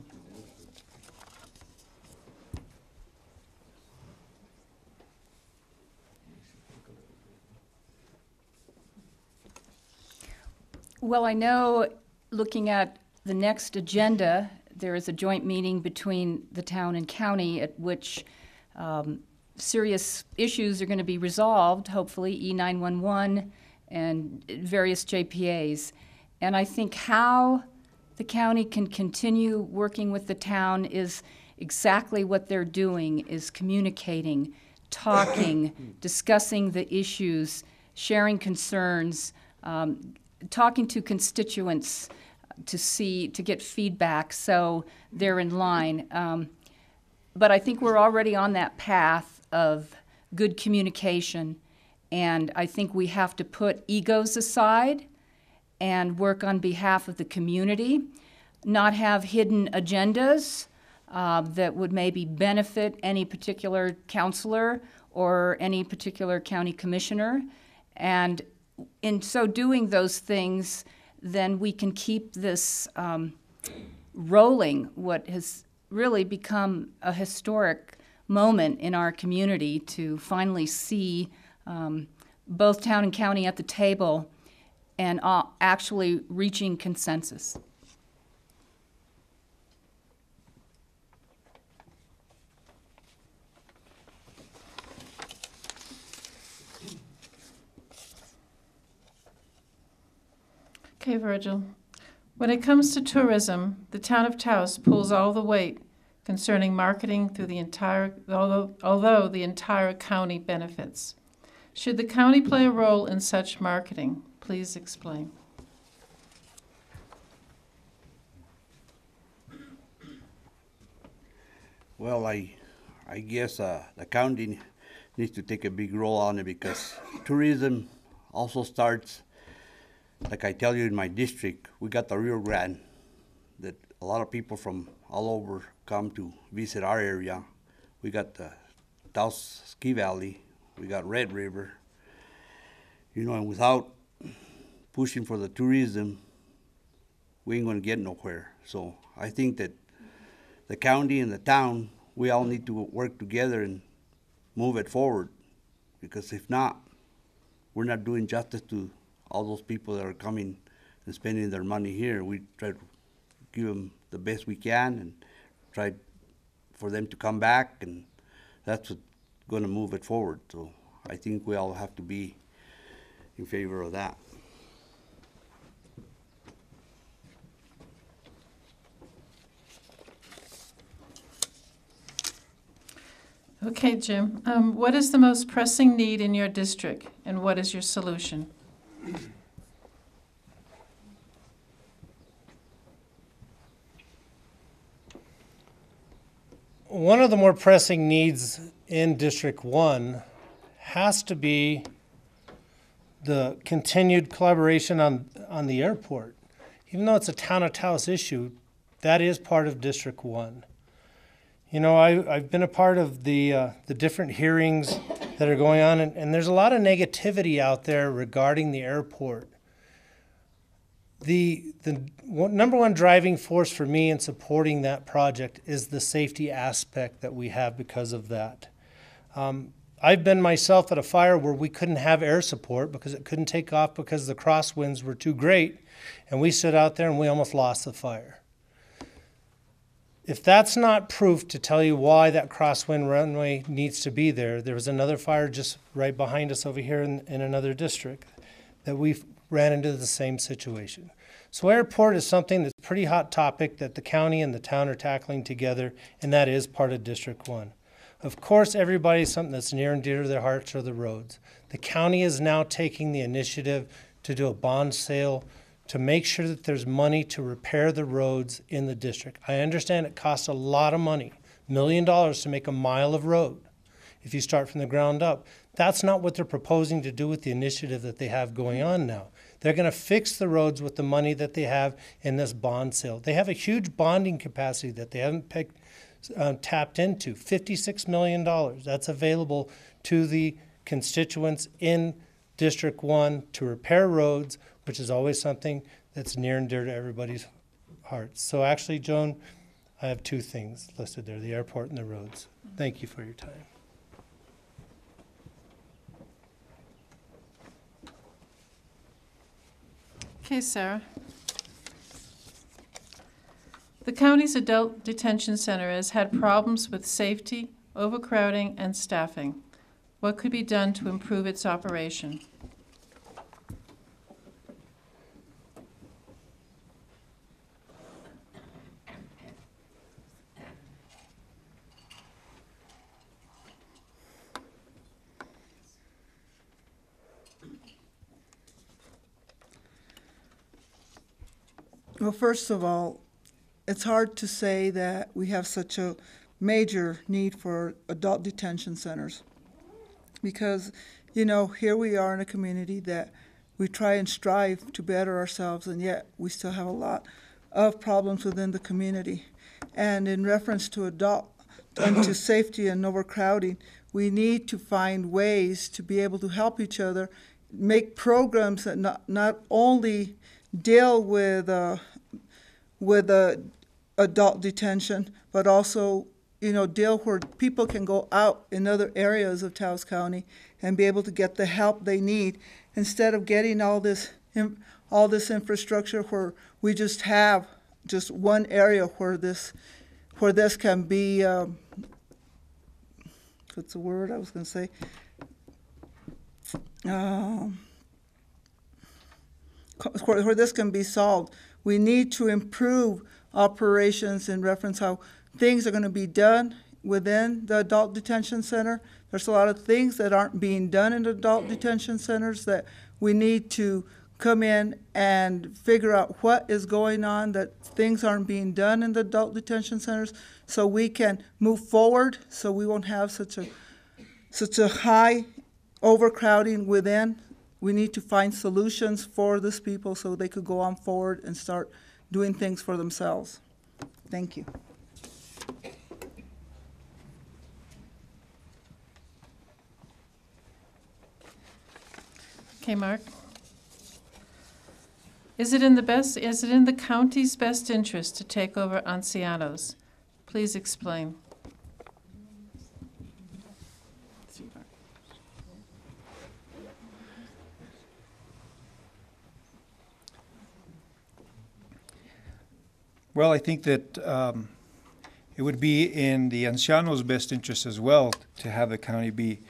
Well, I know looking at the next agenda, there is a joint meeting between the town and county at which serious issues are going to be resolved, hopefully E911 and various JPAs. And I think how the county can continue working with the town is exactly what they're doing, is communicating, talking, discussing the issues, sharing concerns, talking to constituents to get feedback so they're in line. But I think we're already on that path of good communication, and I think we have to put egos aside and work on behalf of the community, not have hidden agendas that would maybe benefit any particular counselor or any particular county commissioner, and in so doing those things, then we can keep this rolling, what has really become a historic moment in our community to finally see both town and county at the table and actually reaching consensus. Okay, Virgil. When it comes to tourism, the town of Taos pulls all the weight concerning marketing through the entire, although the entire county benefits. Should the county play a role in such marketing? Please explain. Well, I guess the county needs to take a big role on it because tourism also starts, like I tell you, in my district, we got the Rio Grande that a lot of people from all over come to visit our area. We got the Taos Ski Valley, we got Red River, you know, and without pushing for the tourism, we ain't gonna get nowhere. So I think that the county and the town, we all need to work together and move it forward, because if not, we're not doing justice to all those people that are coming and spending their money here. We try to give them the best we can and try for them to come back, and that's what's going to move it forward. So I think we all have to be in favor of that. Okay, Jim. What is the most pressing need in your district, and what is your solution? One of the more pressing needs in District 1 has to be the continued collaboration on the airport. Even though it's a town of Taos issue, that is part of District 1. You know, I've been a part of the different hearings that are going on, and there's a lot of negativity out there regarding the airport. The number one driving force for me in supporting that project is the safety aspect that we have because of that. I've been myself at a fire where we couldn't have air support because it couldn't take off because the crosswinds were too great, and we stood out there and we almost lost the fire. If that's not proof to tell you why that crosswind runway needs to be there, there was another fire just right behind us over here in another district that we ran into the same situation. So airport is something that's a pretty hot topic that the county and the town are tackling together, and that is part of District 1. Of course, everybody's something that's near and dear to their hearts are the roads. The county is now taking the initiative to do a bond sale to make sure that there's money to repair the roads in the district. I understand it costs a lot of money, $1 million to make a mile of road if you start from the ground up. That's not what they're proposing to do with the initiative that they have going on now. They're going to fix the roads with the money that they have in this bond sale. They have a huge bonding capacity that they haven't tapped into, $56 million. That's available to the constituents in District 1 to repair roads, which is always something that's near and dear to everybody's hearts. So actually, Joan, I have two things listed there, the airport and the roads. Thank you for your time. Okay, Sarah. The county's adult detention center has had problems with safety, overcrowding, and staffing. What could be done to improve its operation? Well, first of all, it's hard to say that we have such a major need for adult detention centers because, you know, here we are in a community that we try and strive to better ourselves, and yet we still have a lot of problems within the community. And in reference to to safety and overcrowding, we need to find ways to be able to help each other make programs that not only deal with adult detention, but also, deal where people can go out in other areas of Taos County and be able to get the help they need, instead of getting all this infrastructure where we just have just one area where this can be, what's the word I was going to say? Where this can be solved. We need to improve operations in reference how things are going to be done within the adult detention center. There's a lot of things that aren't being done in adult detention centers that we need to come in and figure out what is going on, that things aren't being done in the adult detention centers, so we can move forward, so we won't have such a high overcrowding within. We need to find solutions for these people so they could go on forward and start doing things for themselves. Thank you. Okay, Mark. Is it in the county's best interest to take over ancianos? Please explain. Well, I think that it would be in the ancianos' best interest as well to have the county be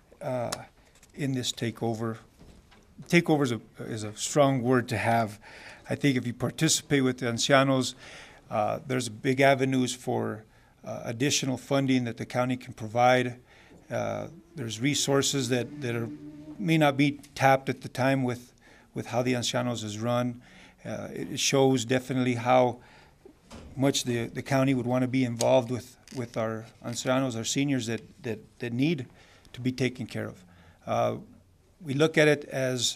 in this takeover. Takeover is a strong word to have. I think if you participate with the ancianos, there's big avenues for additional funding that the county can provide. There's resources that may not be tapped at the time with how the ancianos is run. It shows definitely how much the county would want to be involved with our ancianos, our seniors that need to be taken care of. We look at it as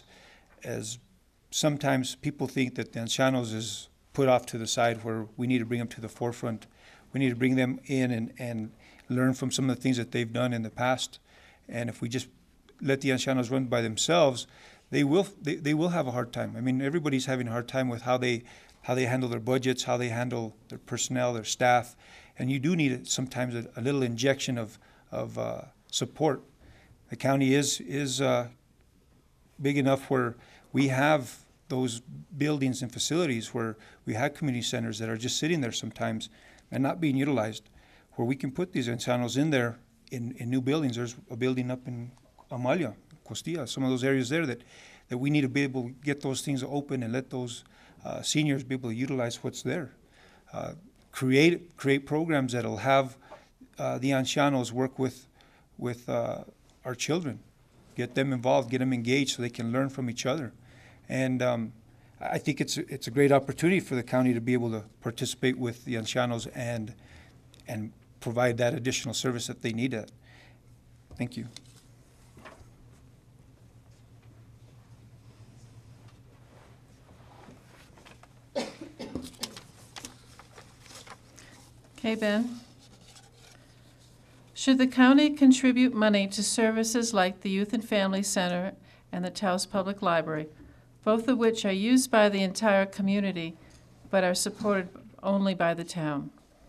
sometimes people think that the ancianos is put off to the side, where we need to bring them to the forefront. We need to bring them in and learn from some of the things that they've done in the past. And if we just let the ancianos run by themselves, they will have a hard time. I mean, everybody's having a hard time with how they handle their budgets, how they handle their personnel, their staff, and you do need sometimes a little injection of support. The county is big enough where we have those buildings and facilities where we have community centers that are just sitting there sometimes and not being utilized, where we can put these ancianos in there in new buildings. There's a building up in Amalia, Costilla, some of those areas there that we need to be able to get those things open and let those seniors be able to utilize what's there. Create programs that'll have the ancianos work with our children, get them involved, get them engaged so they can learn from each other. And I think it's a great opportunity for the county to be able to participate with the ancianos and provide that additional service that they need. Thank you. Okay, Ben. Should the county contribute money to services like the Youth and Family Center and the Taos Public Library, both of which are used by the entire community but are supported only by the town?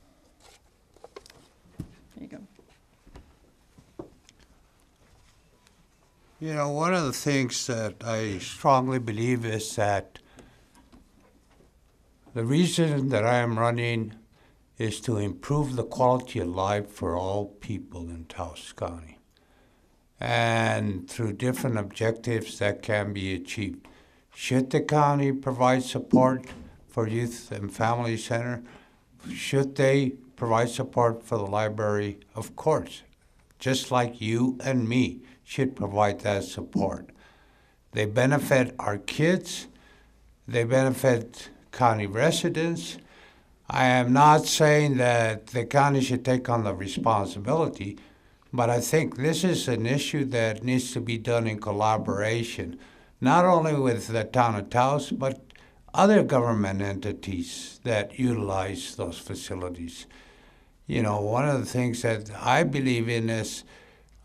There you go. You know, one of the things that I strongly believe is that the reason that I am running is to improve the quality of life for all people in Taos County. And through different objectives that can be achieved. Should the county provide support for Youth and Family Center? Should they provide support for the library? Of course, just like you and me should provide that support. They benefit our kids, they benefit county residents. I am not saying that the county should take on the responsibility, but I think this is an issue that needs to be done in collaboration, not only with the town of Taos, but other government entities that utilize those facilities. You know, one of the things that I believe in is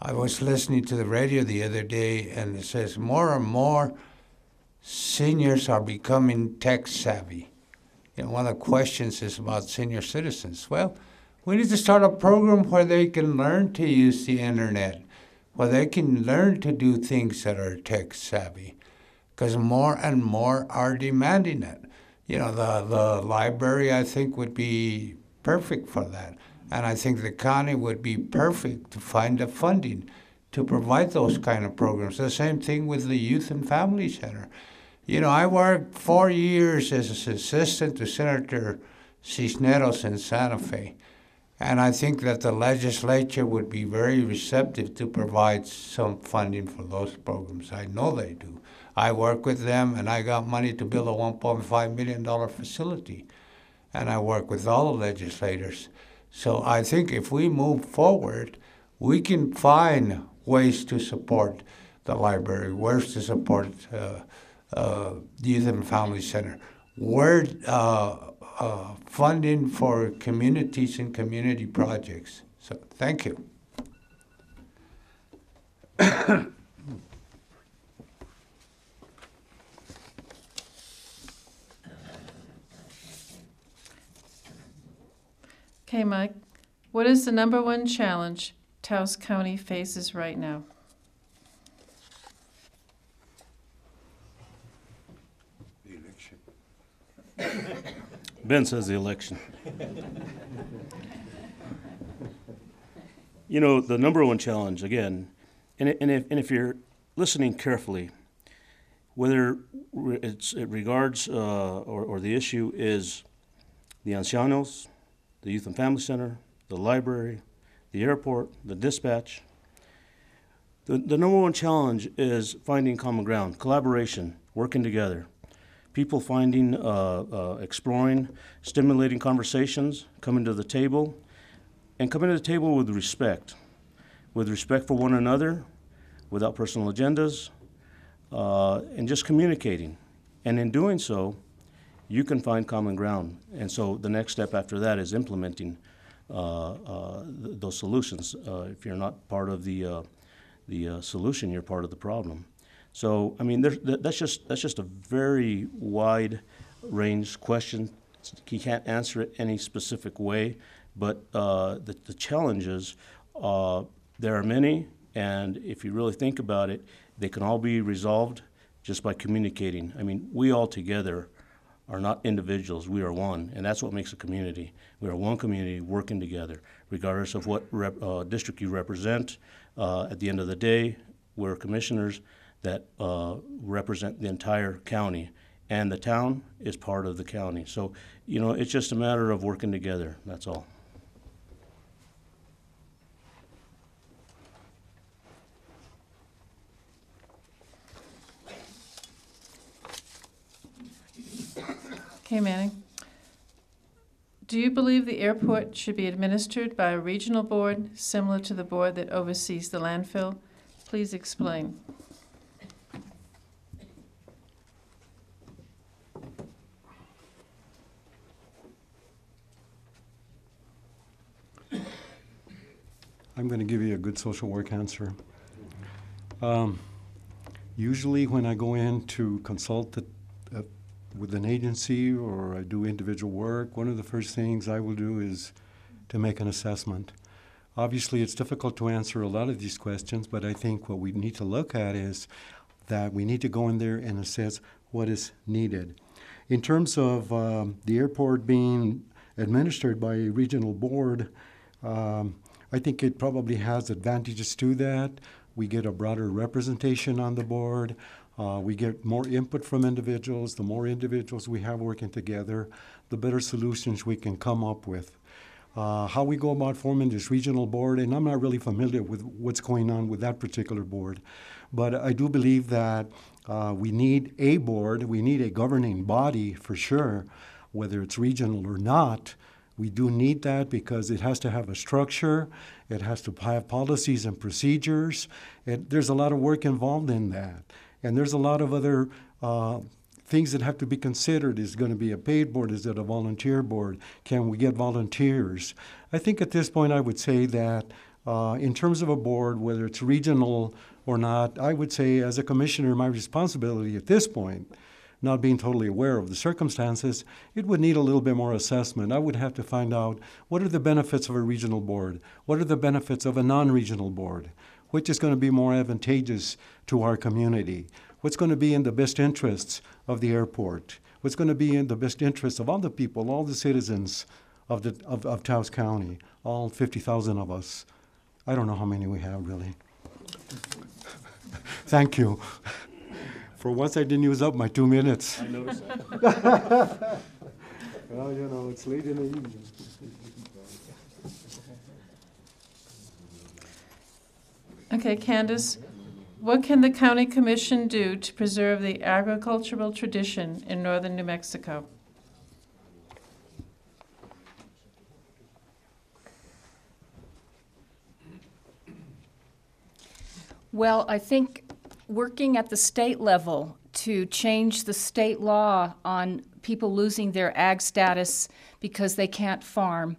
I was listening to the radio the other day, and it says more and more seniors are becoming tech savvy. You know, one of the questions is about senior citizens. Well, we need to start a program where they can learn to use the internet, where they can learn to do things that are tech savvy, because more and more are demanding it. You know, the library, I think, would be perfect for that. And I think the county would be perfect to find the funding to provide those kind of programs. The same thing with the Youth and Family Center. You know, I worked 4 years as an assistant to Senator Cisneros in Santa Fe. And I think that the legislature would be very receptive to provide some funding for those programs. I know they do. I work with them, and I got money to build a $1.5 million facility. And I work with all the legislators. So I think if we move forward, we can find ways to support the library, ways to support the Youth and Family Center, where funding for communities and community projects. So thank you. Okay, Mike, what is the number one challenge Taos County faces right now? The election. Ben says the election. You know, the number one challenge, again, and if you're listening carefully, whether it regards or the issue is the ancianos, the Youth and Family Center, the library, the airport, the dispatch. The number one challenge is finding common ground, collaboration, working together. People finding, exploring, stimulating conversations, coming to the table, and coming to the table with respect for one another, without personal agendas, and just communicating. And in doing so, you can find common ground. And so the next step after that is implementing those solutions. If you're not part of the solution, you're part of the problem. So, I mean, that's just a very wide range question. You can't answer it any specific way, but the challenges, there are many, and if you really think about it, they can all be resolved just by communicating. I mean, we all together are not individuals, we are one, and that's what makes a community. We are one community working together, regardless of what district you represent. At the end of the day, we're commissioners that represent the entire county, and the town is part of the county. So, you know, it's just a matter of working together, that's all. Okay, Manning. Do you believe the airport should be administered by a regional board similar to the board that oversees the landfill? Please explain. I'm going to give you a good social work answer. Usually when I go in to consult with an agency or I do individual work, one of the first things I will do is to make an assessment. Obviously, it's difficult to answer a lot of these questions, but I think what we need to look at is that we need to go in there and assess what is needed. In terms of the airport being administered by a regional board, I think it probably has advantages to that. We get a broader representation on the board. We get more input from individuals. The more individuals we have working together, the better solutions we can come up with. How we go about forming this regional board, and I'm not really familiar with what's going on with that particular board, but I do believe that we need a board, we need a governing body for sure, whether it's regional or not. We do need that because it has to have a structure, it has to have policies and procedures, and there's a lot of work involved in that. And there's a lot of other things that have to be considered. Is it going to be a paid board? Is it a volunteer board? Can we get volunteers? I think at this point I would say that In terms of a board, whether it's regional or not, I would say as a commissioner, my responsibility at this point, not being totally aware of the circumstances, it would need a little bit more assessment. I would have to find out what are the benefits of a regional board? What are the benefits of a non-regional board? Which is going to be more advantageous to our community? What's going to be in the best interests of the airport? What's going to be in the best interests of all the people, all the citizens of Taos County, all 50,000 of us? I don't know how many we have, really. Thank you. For once, I didn't use up my 2 minutes. I noticed that. Well, you know, it's late in the evening. Okay, Candyce, what can the county commission do to preserve the agricultural tradition in northern New Mexico? Well, I think working at the state level to change the state law on people losing their ag status because they can't farm.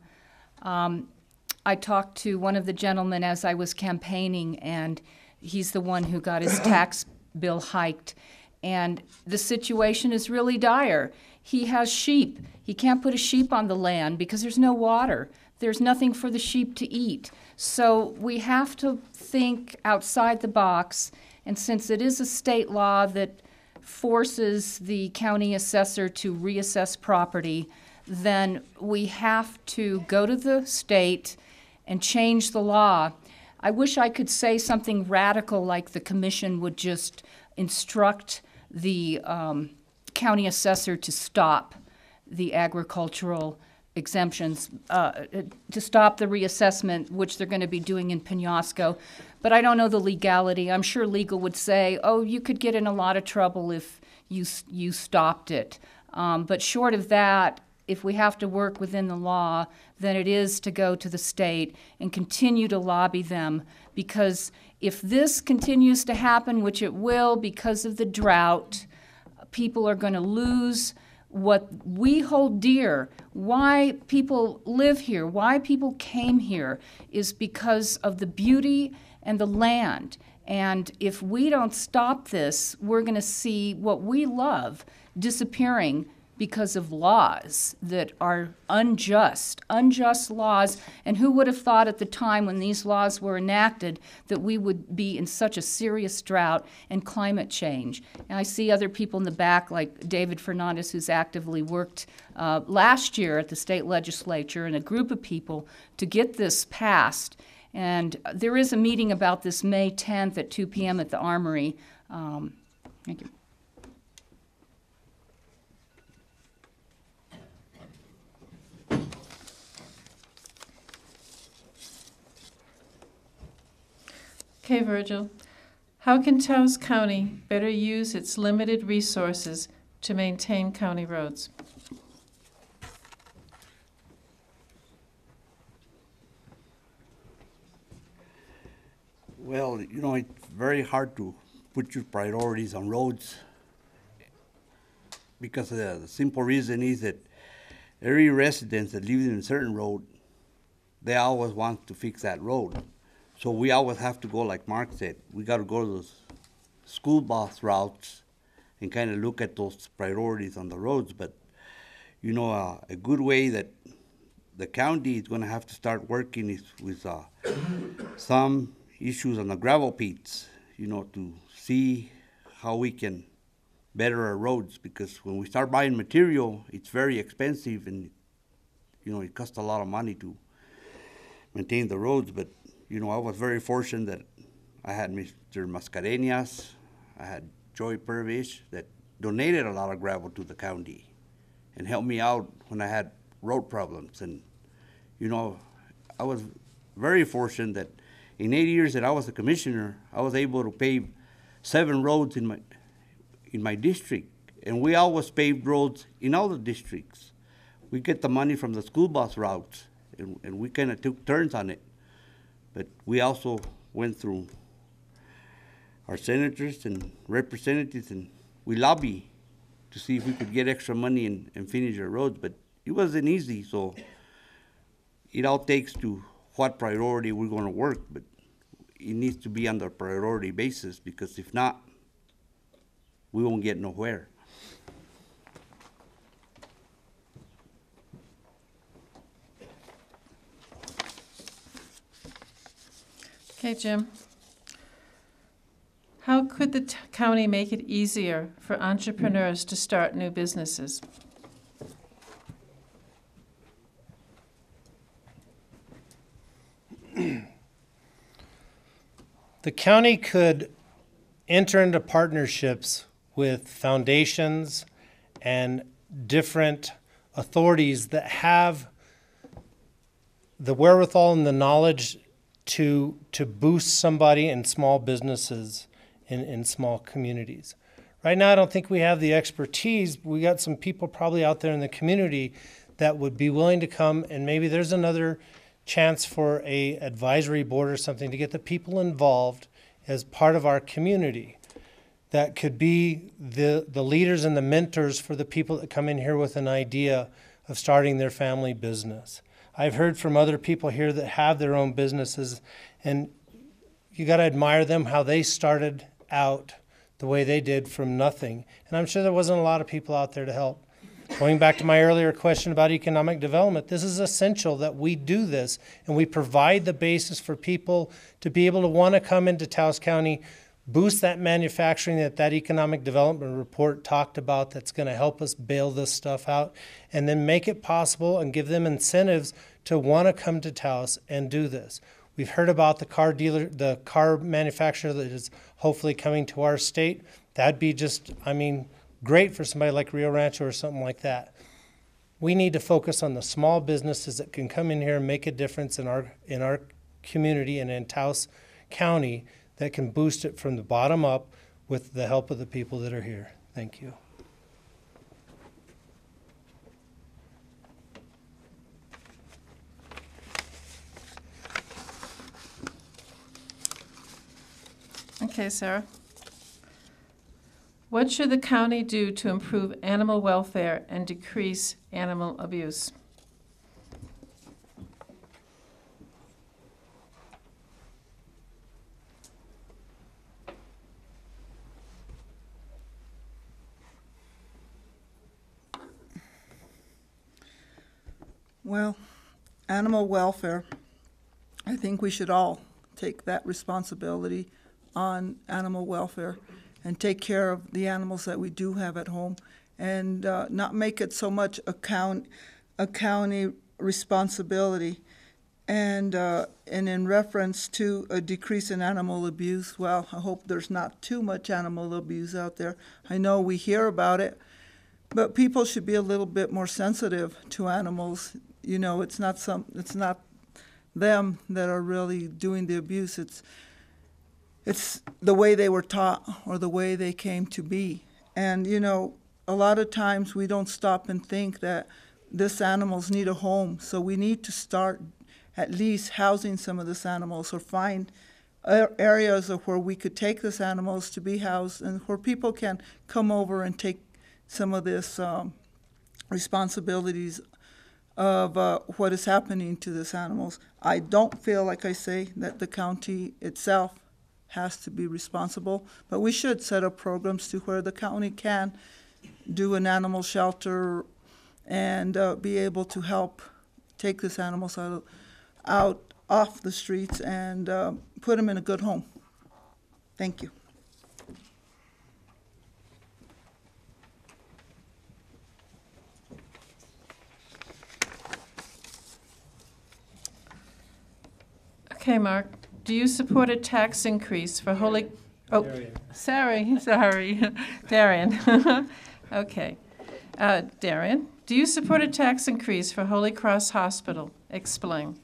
I talked to one of the gentlemen as I was campaigning, and he's the one who got his tax bill hiked. And the situation is really dire. He has sheep. He can't put a sheep on the land because there's no water. There's nothing for the sheep to eat. So we have to think outside the box, and since it is a state law that forces the county assessor to reassess property, then we have to go to the state and change the law. I wish I could say something radical like the commission would just instruct the county assessor to stop the agricultural exemptions, to stop the reassessment, which they're going to be doing in Penasco. But I don't know the legality. I'm sure legal would say, oh, you could get in a lot of trouble if you stopped it. But short of that, if we have to work within the law, then it is to go to the state and continue to lobby them. Because if this continues to happen, which it will because of the drought, people are going to lose what we hold dear. Why people live here, why people came here, is because of the beauty and the land. And if we don't stop this, we're going to see what we love disappearing because of laws that are unjust laws. And who would have thought at the time when these laws were enacted that we would be in such a serious drought and climate change? And I see other people in the back, like David Fernandez, who's actively worked last year at the state legislature, and a group of people to get this passed. And there is a meeting about this May 10th at 2 p.m. at the Armory. Thank you. Okay, Virgil. How can Taos County better use its limited resources to maintain county roads? Well, you know, it's very hard to put your priorities on roads because the simple reason is that every resident that lives in a certain road, they always want to fix that road. So we always have to go, like Mark said, we got to go to those school bus routes and kind of look at those priorities on the roads. But, you know, a good way that the county is going to have to start working is with some issues on the gravel pits, you know, to see how we can better our roads. Because when we start buying material, it's very expensive and, you know, it costs a lot of money to maintain the roads. But you know, I was very fortunate that I had Mr. Mascareñas, I had Joy Purvish that donated a lot of gravel to the county and helped me out when I had road problems. And, you know, I was very fortunate that in 8 years that I was a commissioner, I was able to pave 7 roads in my district. And we always paved roads in all the districts. We get the money from the school bus routes, and we kind of took turns on it. But we also went through our senators and representatives, and we lobbied to see if we could get extra money and finish our roads. But it wasn't easy, so it all takes to what priority we're going to work, but it needs to be on the priority basis, because if not, we won't get nowhere. Okay, Jim. How could the county make it easier for entrepreneurs to start new businesses? The county could enter into partnerships with foundations and different authorities that have the wherewithal and the knowledge to boost somebody in small businesses in small communities. Right now, I don't think we have the expertise. We got some people probably out there in the community that would be willing to come, and maybe there's another chance for a advisory board or something to get the people involved as part of our community that could be the leaders and the mentors for the people that come in here with an idea of starting their family business. I've heard from other people here that have their own businesses, and you got to admire them, how they started out the way they did from nothing. And I'm sure there wasn't a lot of people out there to help. Going back to my earlier question about economic development, this is essential that we do this and we provide the basis for people to be able to want to come into Taos County, boost that manufacturing that economic development report talked about, that's going to help us bail this stuff out, and then make it possible and give them incentives to want to come to Taos and do this. We've heard about the car dealer, the car manufacturer that is hopefully coming to our state. That'd be just, great for somebody like Rio Rancho or something like that. We need to focus on the small businesses that can come in here and make a difference in our community and in Taos County, that can boost it from the bottom up with the help of the people that are here. Thank you. Okay, Sarah. What should the county do to improve animal welfare and decrease animal abuse? Well, animal welfare, I think we should all take that responsibility on animal welfare and take care of the animals that we do have at home, and not make it so much a county responsibility. And in reference to a decrease in animal abuse, well, I hope there's not too much animal abuse out there. I know we hear about it, but people should be a little bit more sensitive to animals. You know, it's not them that are really doing the abuse. It's the way they were taught or the way they came to be. And, you know, a lot of times we don't stop and think that these animals need a home. So we need to start at least housing some of these animals, or find areas of where we could take these animals to be housed, and where people can come over and take some of this responsibilities of what is happening to these animals. I don't feel, like I say, that the county itself has to be responsible, but we should set up programs to where the county can do an animal shelter and be able to help take these animals out off the streets and put them in a good home. Thank you. Okay, Mark. Do you support a tax increase for Holy... Oh, sorry. Darien. Okay. Darien, do you support a tax increase for Holy Cross Hospital? Explain.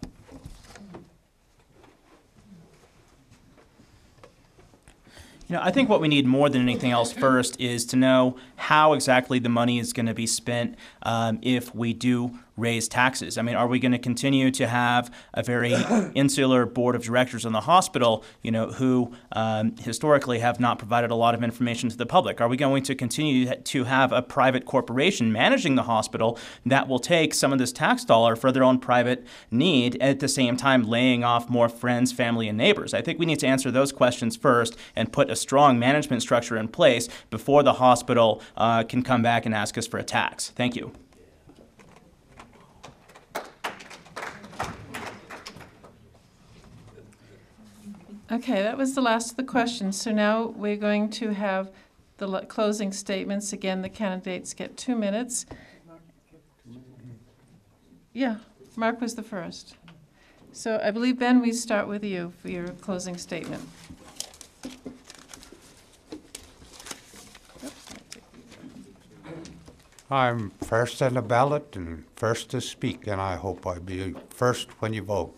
You know, I think what we need more than anything else first is to know how exactly the money is going to be spent if we do raise taxes? I mean, are we going to continue to have a very insular board of directors in the hospital, who historically have not provided a lot of information to the public? Are we going to continue to have a private corporation managing the hospital that will take some of this tax dollar for their own private need, at the same time laying off more friends, family, and neighbors? I think we need to answer those questions first and put a strong management structure in place before the hospital can come back and ask us for a tax. Thank you. Okay, that was the last of the questions. So now we're going to have the closing statements. Again, the candidates get 2 minutes. Yeah, Mark was the first. So I believe, Ben, we start with you for your closing statement. I'm first on the ballot and first to speak, and I hope I'll be first when you vote.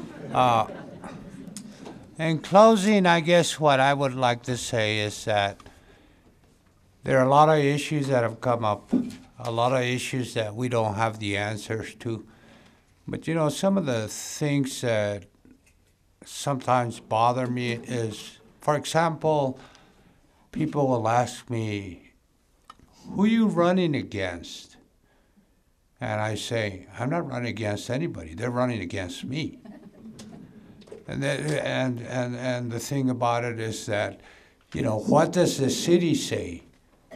In closing, I guess what I would like to say is that there are a lot of issues that have come up, a lot of issues that we don't have the answers to. But some of the things that sometimes bother me is, for example, people will ask me, who are you running against? And I say, I'm not running against anybody. They're running against me. And the thing about it is that, what does the city say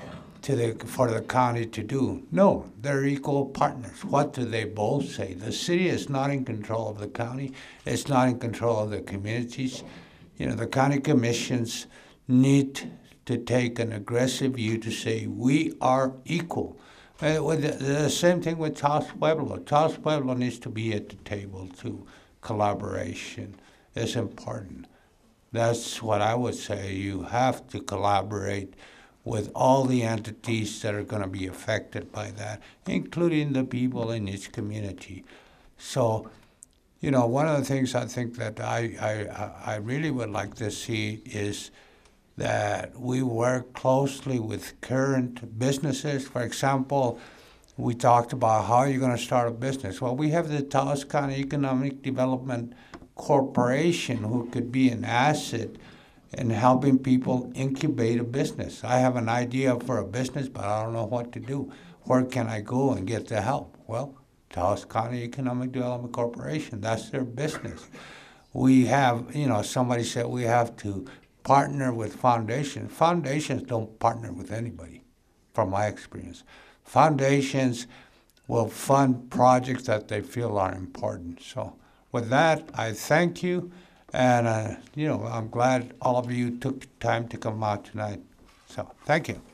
for the county to do? No, they're equal partners. What do they both say? The city is not in control of the county. It's not in control of the communities. The county commissions need to take an aggressive view to say we are equal. The same thing with Taos Pueblo. Taos Pueblo needs to be at the table too. Collaboration is important. That's what I would say. You have to collaborate with all the entities that are going to be affected by that, including the people in each community. So, one of the things I think that I really would like to see is that we work closely with current businesses. For example, we talked about how you're going to start a business. Well, we have the Taos County Economic Development Corporation, who could be an asset in helping people incubate a business. I have an idea for a business, but I don't know what to do. Where can I go and get the help? Well, Taos County Economic Development Corporation, that's their business. We have, somebody said we have to partner with foundations. Foundations don't partner with anybody, from my experience. Foundations will fund projects that they feel are important. So with that, I thank you, and I'm glad all of you took time to come out tonight. So thank you.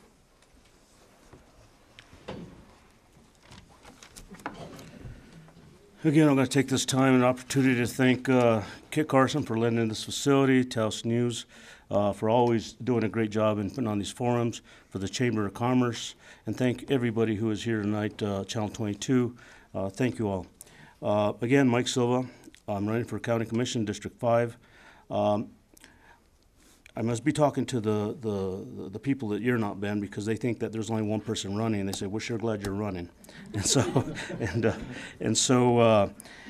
Again, I'm going to take this time and opportunity to thank Kit Carson for lending this facility, Taos News for always doing a great job in putting on these forums, for the Chamber of Commerce, and thank everybody who is here tonight, Channel 22. Thank you all. Again, Mike Silva. I'm running for County Commission, District 5. I must be talking to the people that you're not, Ben, because they think that there's only one person running, and they say, we're sure glad you're running. And so,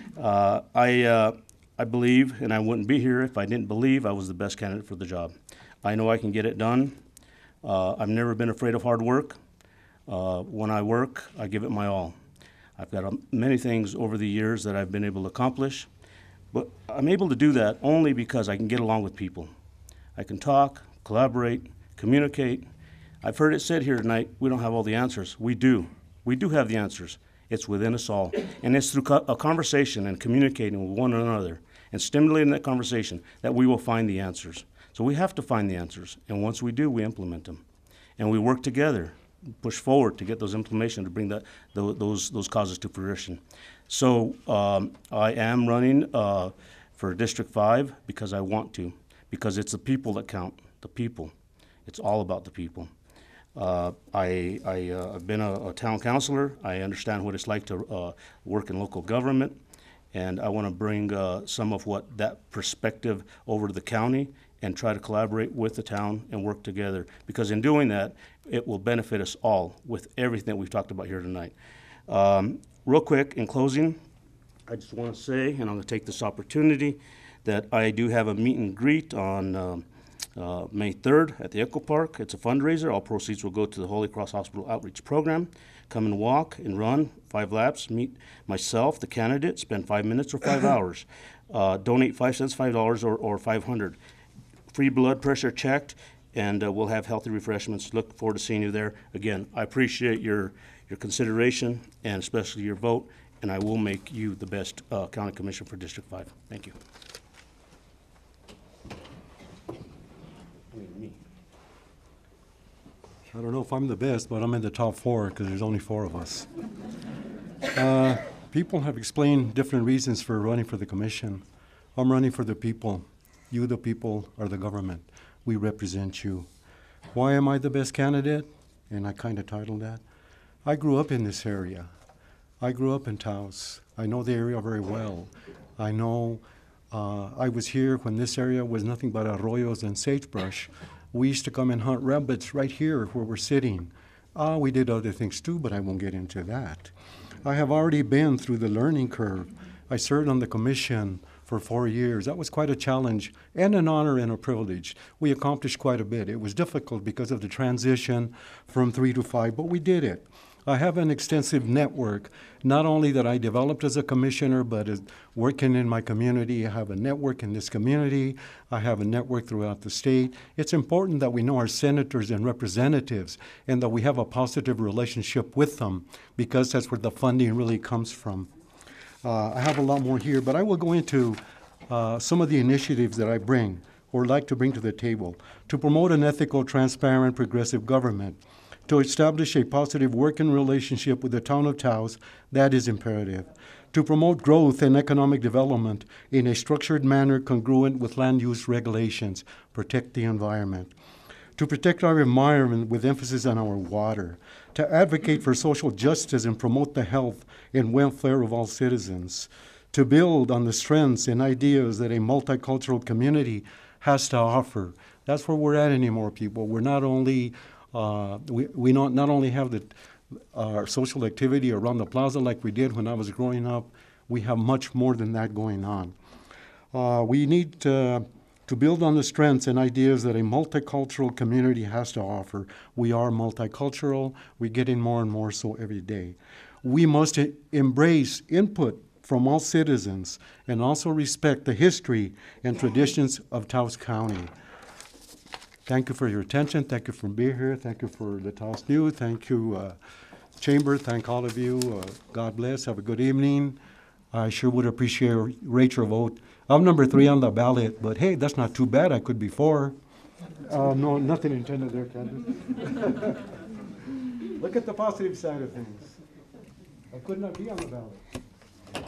I believe, and I wouldn't be here if I didn't believe I was the best candidate for the job. I know I can get it done. I've never been afraid of hard work. When I work, I give it my all. I've got many things over the years that I've been able to accomplish, but I'm able to do that only because I can get along with people. I can talk, collaborate, communicate. I've heard it said here tonight, we don't have all the answers. We do. We do have the answers. It's within us all. And it's through a conversation and communicating with one another and stimulating that conversation that we will find the answers. So we have to find the answers. And once we do, we implement them. And we work together, push forward to get those implementation, to bring those causes to fruition. So I am running for District 5 because I want to, because it's the people that count, the people. It's all about the people. I've been a town councilor. I understand what it's like to work in local government, and I want to bring some of what that perspective over to the county and try to collaborate with the town and work together, because in doing that, it will benefit us all with everything that we've talked about here tonight. real quick, in closing, I just want to say, and I'm going to take this opportunity, that I do have a meet and greet on May 3rd at the Echo Park. It's a fundraiser. All proceeds will go to the Holy Cross Hospital Outreach Program. Come and walk and run 5 laps, meet myself, the candidate, spend 5 minutes or 5 hours. Donate 5 cents, $5 or $500. Free blood pressure checked, and we'll have healthy refreshments. Look forward to seeing you there. Again, I appreciate your consideration and especially your vote, and I will make you the best county commissioner for District 5. Thank you. I don't know if I'm the best, but I'm in the top 4 because there's only 4 of us. People have explained different reasons for running for the commission. I'm running for the people. You, the people, are the government. We represent you. Why am I the best candidate? And I kind of titled that. I grew up in this area. I grew up in Taos. I know the area very well. I know I was here when this area was nothing but arroyos and sagebrush. We used to come and hunt rabbits right here where we're sitting. We did other things too, but I won't get into that. I have already been through the learning curve. I served on the commission for 4 years. That was quite a challenge and an honor and a privilege. We accomplished quite a bit. It was difficult because of the transition from 3 to 5, but we did it. I have an extensive network, not only that I developed as a commissioner, but as working in my community. I have a network in this community. I have a network throughout the state. It's important that we know our senators and representatives and that we have a positive relationship with them because that's where the funding really comes from. I have a lot more here, but I will go into some of the initiatives that I bring or like to bring to the table to promote an ethical, transparent, progressive government. To establish a positive working relationship with the town of Taos, that is imperative. To promote growth and economic development in a structured manner congruent with land use regulations, protect the environment. To protect our environment with emphasis on our water. To advocate for social justice and promote the health and welfare of all citizens. To build on the strengths and ideas that a multicultural community has to offer. That's where we're at anymore, people. We're not only we not only have our social activity around the plaza like we did when I was growing up, we have much more than that going on. We need to build on the strengths and ideas that a multicultural community has to offer. We are multicultural. We're getting more and more so every day. We must embrace input from all citizens and also respect the history and traditions of Taos County. Thank you for your attention. Thank you for being here. Thank you for the Taos News. Thank you, Chamber. Thank all of you. God bless. Have a good evening. I sure would appreciate your vote. I'm number 3 on the ballot, but hey, that's not too bad. I could be 4. No, nothing intended there, Candyce. Look at the positive side of things. I could not be on the ballot.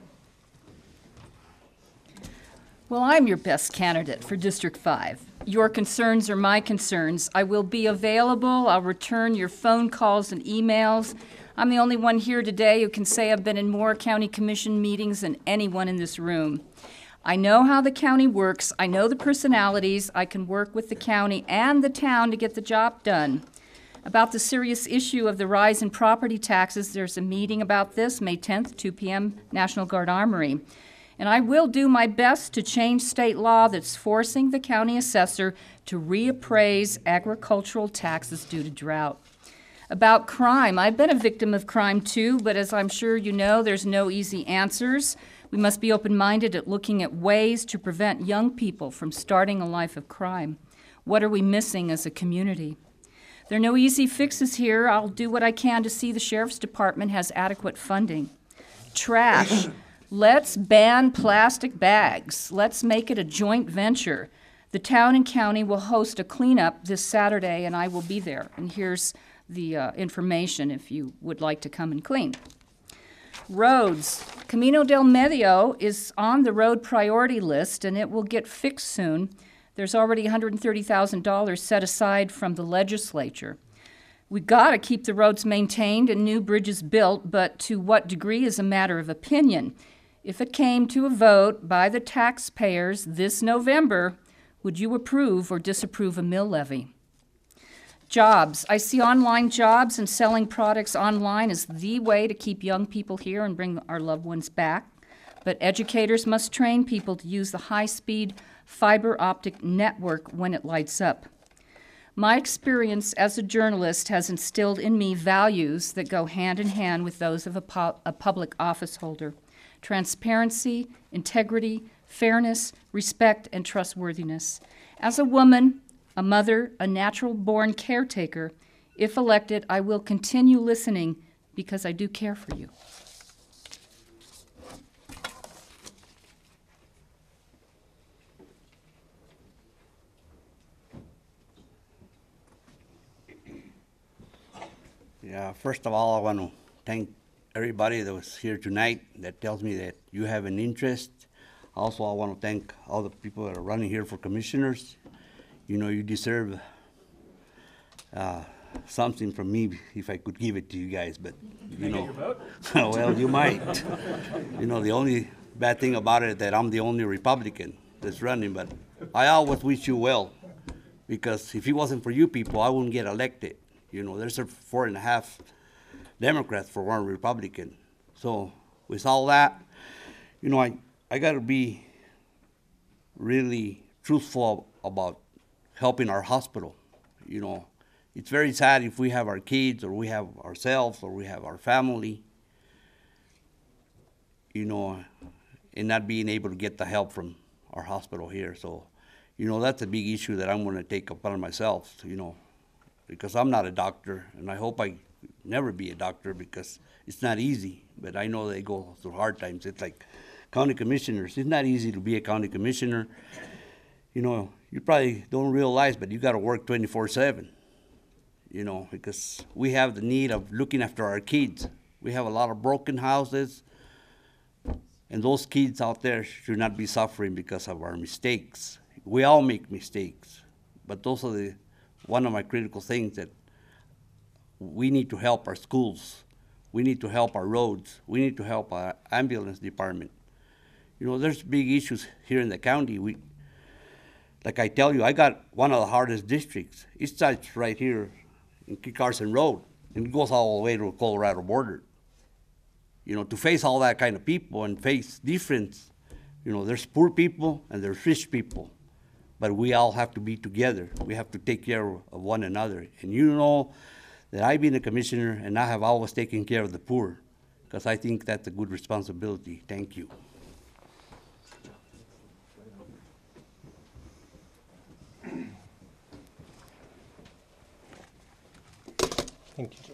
Well, I'm your best candidate for District 5. Your concerns are my concerns. I will be available. I'll return your phone calls and emails. I'm the only one here today who can say I've been in more county commission meetings than anyone in this room. I know how the county works. I know the personalities. I can work with the county and the town to get the job done. About the serious issue of the rise in property taxes, there's a meeting about this, May 10th, 2 p.m., National Guard Armory. And I will do my best to change state law that's forcing the county assessor to reappraise agricultural taxes due to drought. About crime, I've been a victim of crime too, but as I'm sure you know, there's no easy answers. We must be open-minded at looking at ways to prevent young people from starting a life of crime. What are we missing as a community? There are no easy fixes here. I'll do what I can to see the Sheriff's Department has adequate funding. Trash. Let's ban plastic bags. Let's make it a joint venture. The town and county will host a cleanup this Saturday, and I will be there. And here's the information if you would like to come and clean. Roads. Camino del Medio is on the road priority list, and it will get fixed soon. There's already $130,000 set aside from the legislature. We've got to keep the roads maintained and new bridges built, but to what degree is a matter of opinion. If it came to a vote by the taxpayers this November, would you approve or disapprove a mill levy? Jobs. I see online jobs and selling products online as the way to keep young people here and bring our loved ones back. But educators must train people to use the high-speed fiber optic network when it lights up. My experience as a journalist has instilled in me values that go hand in hand with those of a public office holder: transparency, integrity, fairness, respect, and trustworthiness. As a woman, a mother, a natural-born caretaker, if elected, I will continue listening because I do care for you. Yeah, first of all, I want to thank everybody that was here tonight that tells me that you have an interest. Also, I want to thank all the people that are running here for commissioners. You know, you deserve something from me if I could give it to you guys, but you know, well, you might. You know, the only bad thing about it is that I'm the only Republican that's running, but I always wish you well, because if it wasn't for you people, I wouldn't get elected. You know, there's 4.5 Democrats for 1 Republican. So with all that, you know, I got to be really truthful about helping our hospital. You know, it's very sad if we have our kids or we have ourselves or we have our family, you know, and not being able to get the help from our hospital here. So, you know, that's a big issue that I'm going to take upon myself, you know, because I'm not a doctor, and I hope I never be a doctor because it's not easy, but I know they go through hard times. It's like county commissioners. It's not easy to be a county commissioner. You know, you probably don't realize, but you got to work 24/7, you know, because we have the need of looking after our kids. We have a lot of broken houses, and those kids out there should not be suffering because of our mistakes. We all make mistakes, but those are one of my critical things, that we need to help our schools. We need to help our roads. We need to help our ambulance department. You know, there's big issues here in the county. Like I tell you, I got one of the hardest districts. It starts right here in Carson Road, and it goes all the way to the Colorado border. You know, to face all that kind of people and face difference, you know, there's poor people and there's rich people. But we all have to be together. We have to take care of one another. And you know that I've been a commissioner and I have always taken care of the poor, because I think that's a good responsibility. Thank you. Thank you, Jim.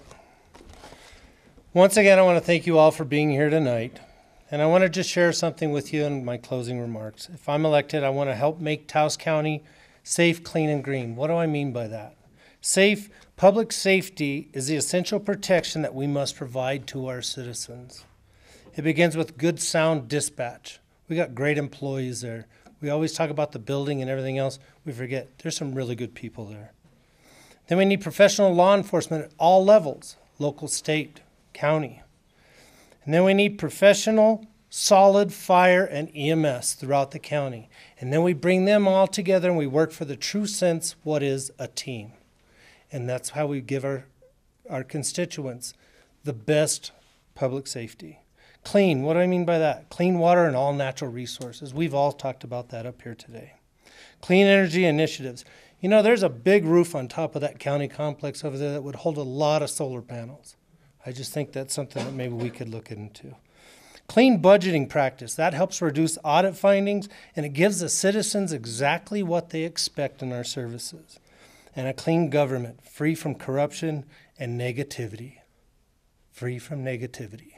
Once again, I want to thank you all for being here tonight. And I want to just share something with you in my closing remarks. If I'm elected, I want to help make Taos County safe, clean, and green. What do I mean by that? Safe, public safety is the essential protection that we must provide to our citizens. It begins with good, sound dispatch. We got great employees there. We always talk about the building and everything else. We forget there's some really good people there. Then we need professional law enforcement at all levels, local, state, county. And then we need professional, solid fire and EMS throughout the county. And then we bring them all together and we work for the true sense what is a team. And that's how we give our constituents the best public safety. Clean, what do I mean by that? Clean water and all natural resources. We've all talked about that up here today. Clean energy initiatives. You know, there's a big roof on top of that county complex over there that would hold a lot of solar panels. I just think that's something that maybe we could look into. Clean budgeting practice. That helps reduce audit findings, and it gives the citizens exactly what they expect in our services. And a clean government, free from corruption and negativity. Free from negativity.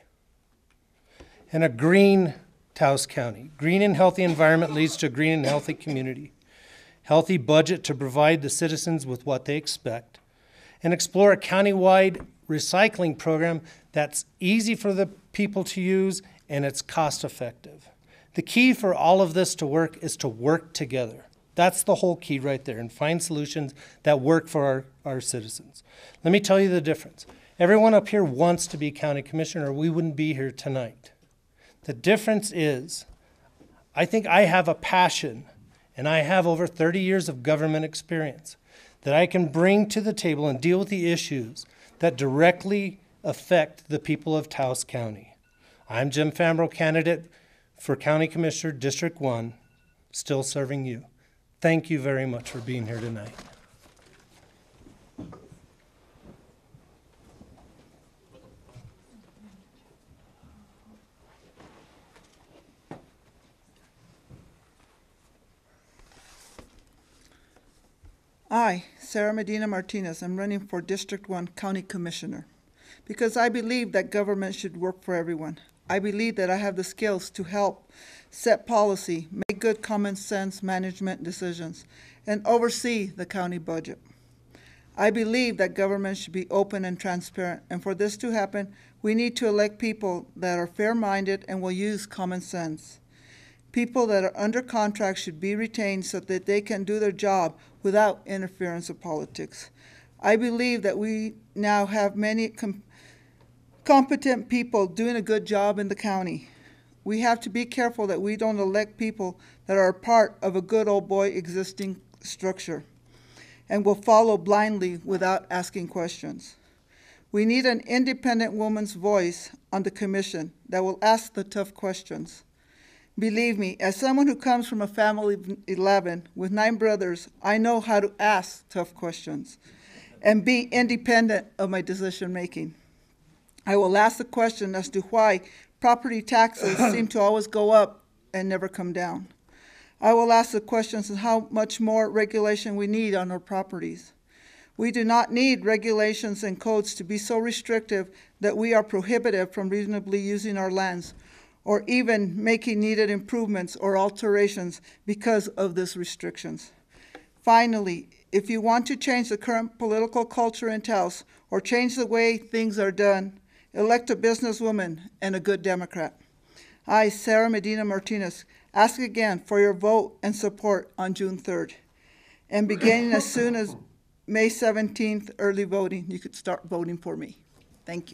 And a green Taos County. Green and healthy environment leads to a green and healthy community. Healthy budget to provide the citizens with what they expect. And explore a countywide recycling program that's easy for the people to use and it's cost effective. The key for all of this to work is to work together. That's the whole key right there, and find solutions that work for our citizens. Let me tell you the difference. Everyone up here wants to be county commissioner, or we wouldn't be here tonight. The difference is, I think I have a passion, and I have over 30 years of government experience. that I can bring to the table and deal with the issues that directly affect the people of Taos County. I'm Jim Fambro, candidate for County Commissioner, District 1, still serving you. Thank you very much for being here tonight. I, Sarah Medina Martínez, am running for District 1 County Commissioner because I believe that government should work for everyone. I believe that I have the skills to help set policy, make good common sense management decisions, and oversee the county budget. I believe that government should be open and transparent, and for this to happen, we need to elect people that are fair-minded and will use common sense. People that are under contract should be retained so that they can do their job without interference of politics. I believe that we now have many competent people doing a good job in the county. We have to be careful that we don't elect people that are a part of a good old boy existing structure and will follow blindly without asking questions. We need an independent woman's voice on the commission that will ask the tough questions. Believe me, as someone who comes from a family of 11 with 9 brothers, I know how to ask tough questions and be independent of my decision making. I will ask the question as to why property taxes seem to always go up and never come down. I will ask the questions of how much more regulation we need on our properties. We do not need regulations and codes to be so restrictive that we are prohibited from reasonably using our lands or even making needed improvements or alterations because of these restrictions. Finally, if you want to change the current political culture in Taos or change the way things are done, elect a businesswoman and a good Democrat. I, Sarah Medina Martínez, ask again for your vote and support on June 3rd. And beginning as soon as May 17th, early voting, you could start voting for me. Thank you.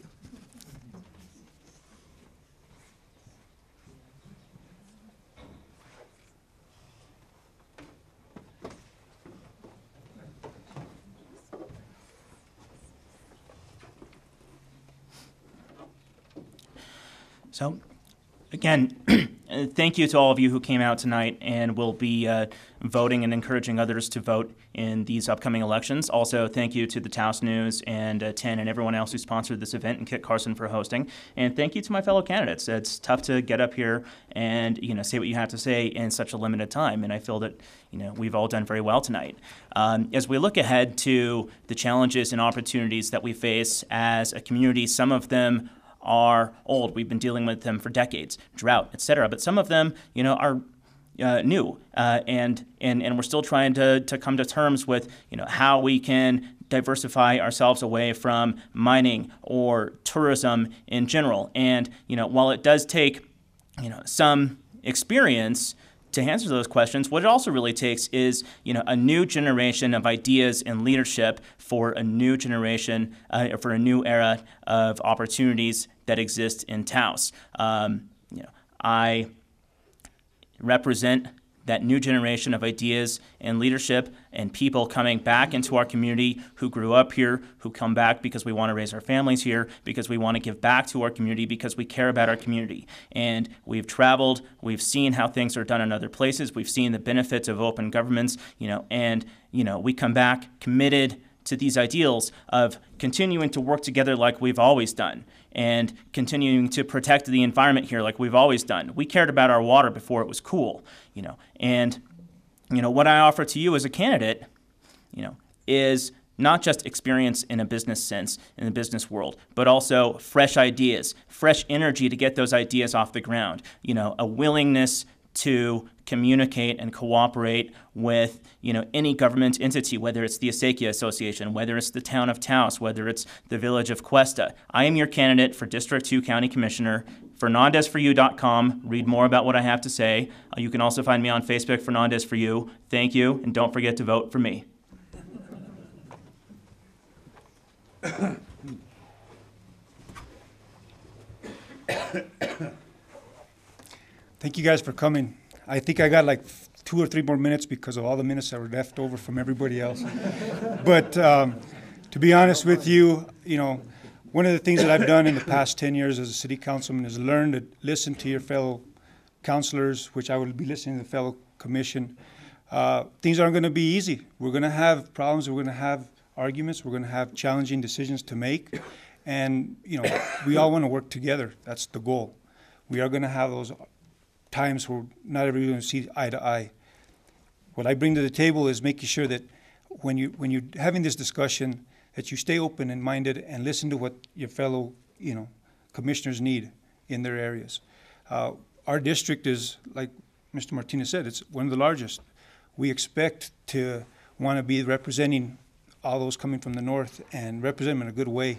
So, again, thank you to all of you who came out tonight and will be voting and encouraging others to vote in these upcoming elections. Also, thank you to the Taos News and 10 and everyone else who sponsored this event, and Kit Carson for hosting. And thank you to my fellow candidates. It's tough to get up here and say what you have to say in such a limited time, and I feel that we've all done very well tonight. As we look ahead to the challenges and opportunities that we face as a community, some of them are old. We've been dealing with them for decades, drought, etc. But some of them, are new, and we're still trying to come to terms with, how we can diversify ourselves away from mining or tourism in general. And, while it does take, some experience to answer those questions, what it also really takes is, a new generation of ideas and leadership for a new generation, for a new era of opportunities that exist in Taos. I represent that new generation of ideas and leadership and people coming back into our community who grew up here, who come back because we want to raise our families here, because we want to give back to our community, because we care about our community. And we've traveled, we've seen how things are done in other places, we've seen the benefits of open governments, and we come back committed to these ideals of continuing to work together like we've always done and continuing to protect the environment here like we've always done. We cared about our water before it was cool, and what I offer to you as a candidate, is not just experience in a business sense, in the business world, but also fresh ideas, fresh energy to get those ideas off the ground, a willingness to communicate and cooperate with, any government entity, whether it's the Acequia Association, whether it's the town of Taos, whether it's the village of Cuesta. I am your candidate for District 2 County Commissioner. FernandezForYou.com. Read more about what I have to say. You can also find me on Facebook, Fernandez for You. Thank you, and don't forget to vote for me. Thank you guys for coming. I think I got like 2 or 3 more minutes because of all the minutes that were left over from everybody else. But to be honest with you, one of the things that I've done in the past 10 years as a city councilman is learn to listen to your fellow councilors, which I will be listening to the fellow commission. Things aren't going to be easy. We're going to have problems. We're going to have arguments. We're going to have challenging decisions to make. And, we all want to work together. That's the goal. We are going to have those times where not everybody's going to see eye to eye. What I bring to the table is making sure that when you're having this discussion, that you stay open and minded and listen to what your fellow, commissioners need in their areas. Our district is, like Mr. Martinez said, it's one of the largest. We expect to want to be representing all those coming from the north and represent them in a good way.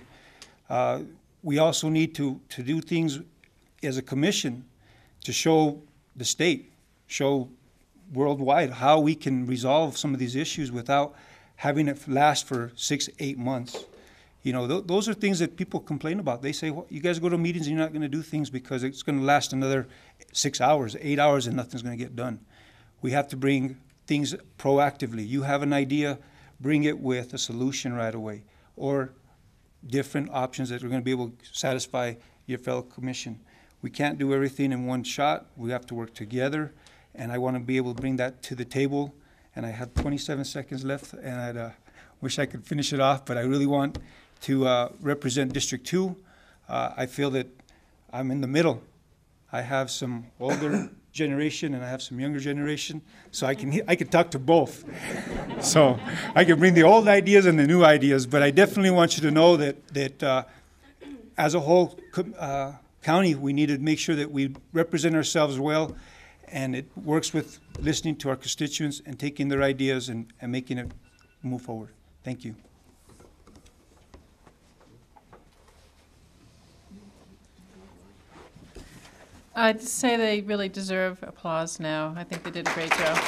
We also need to do things as a commission to show the state, show worldwide how we can resolve some of these issues without having it last for 6-8 months. Those are things that people complain about. They say, well, you guys go to meetings and you're not going to do things because it's going to last another 6 hours, 8 hours, and nothing's going to get done. We have to bring things proactively. You have an idea, bring it with a solution right away, or different options that are going to be able to satisfy your fellow commission. We can't do everything in one shot. We have to work together, and I want to be able to bring that to the table. And I have 27 seconds left, and I wish I could finish it off, but I really want to represent District 2. I feel that I'm in the middle. I have some older generation and I have some younger generation, so I can talk to both. So I can bring the old ideas and the new ideas, but I definitely want you to know that as a whole county, we need to make sure that we represent ourselves well, and it works with listening to our constituents and taking their ideas and making it move forward. Thank you. I'd say they really deserve applause now. I think they did a great job.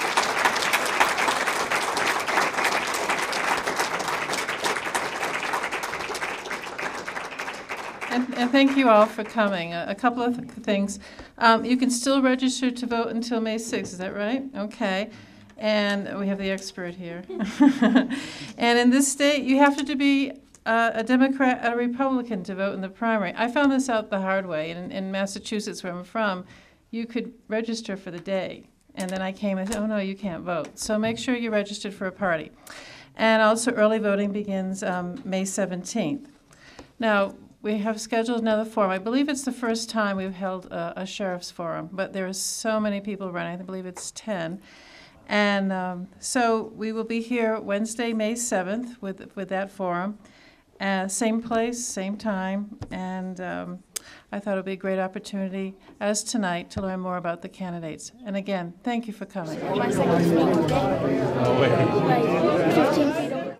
And thank you all for coming. A couple of things. You can still register to vote until May 6th, is that right? Okay. And we have the expert here. And in this state, you have to be a Democrat, a Republican to vote in the primary. I found this out the hard way. In Massachusetts, where I'm from, you could register for the day. And then I came and said, oh, no, you can't vote. So make sure you're registered for a party. And also early voting begins May 17th. Now, we have scheduled another forum. I believe it's the first time we've held a sheriff's forum, but there are so many people running. I believe it's 10. And so we will be here Wednesday, May 7th with that forum. Same place, same time. And I thought it would be a great opportunity, as tonight, to learn more about the candidates. And again, thank you for coming. My second speaking. 15 feet.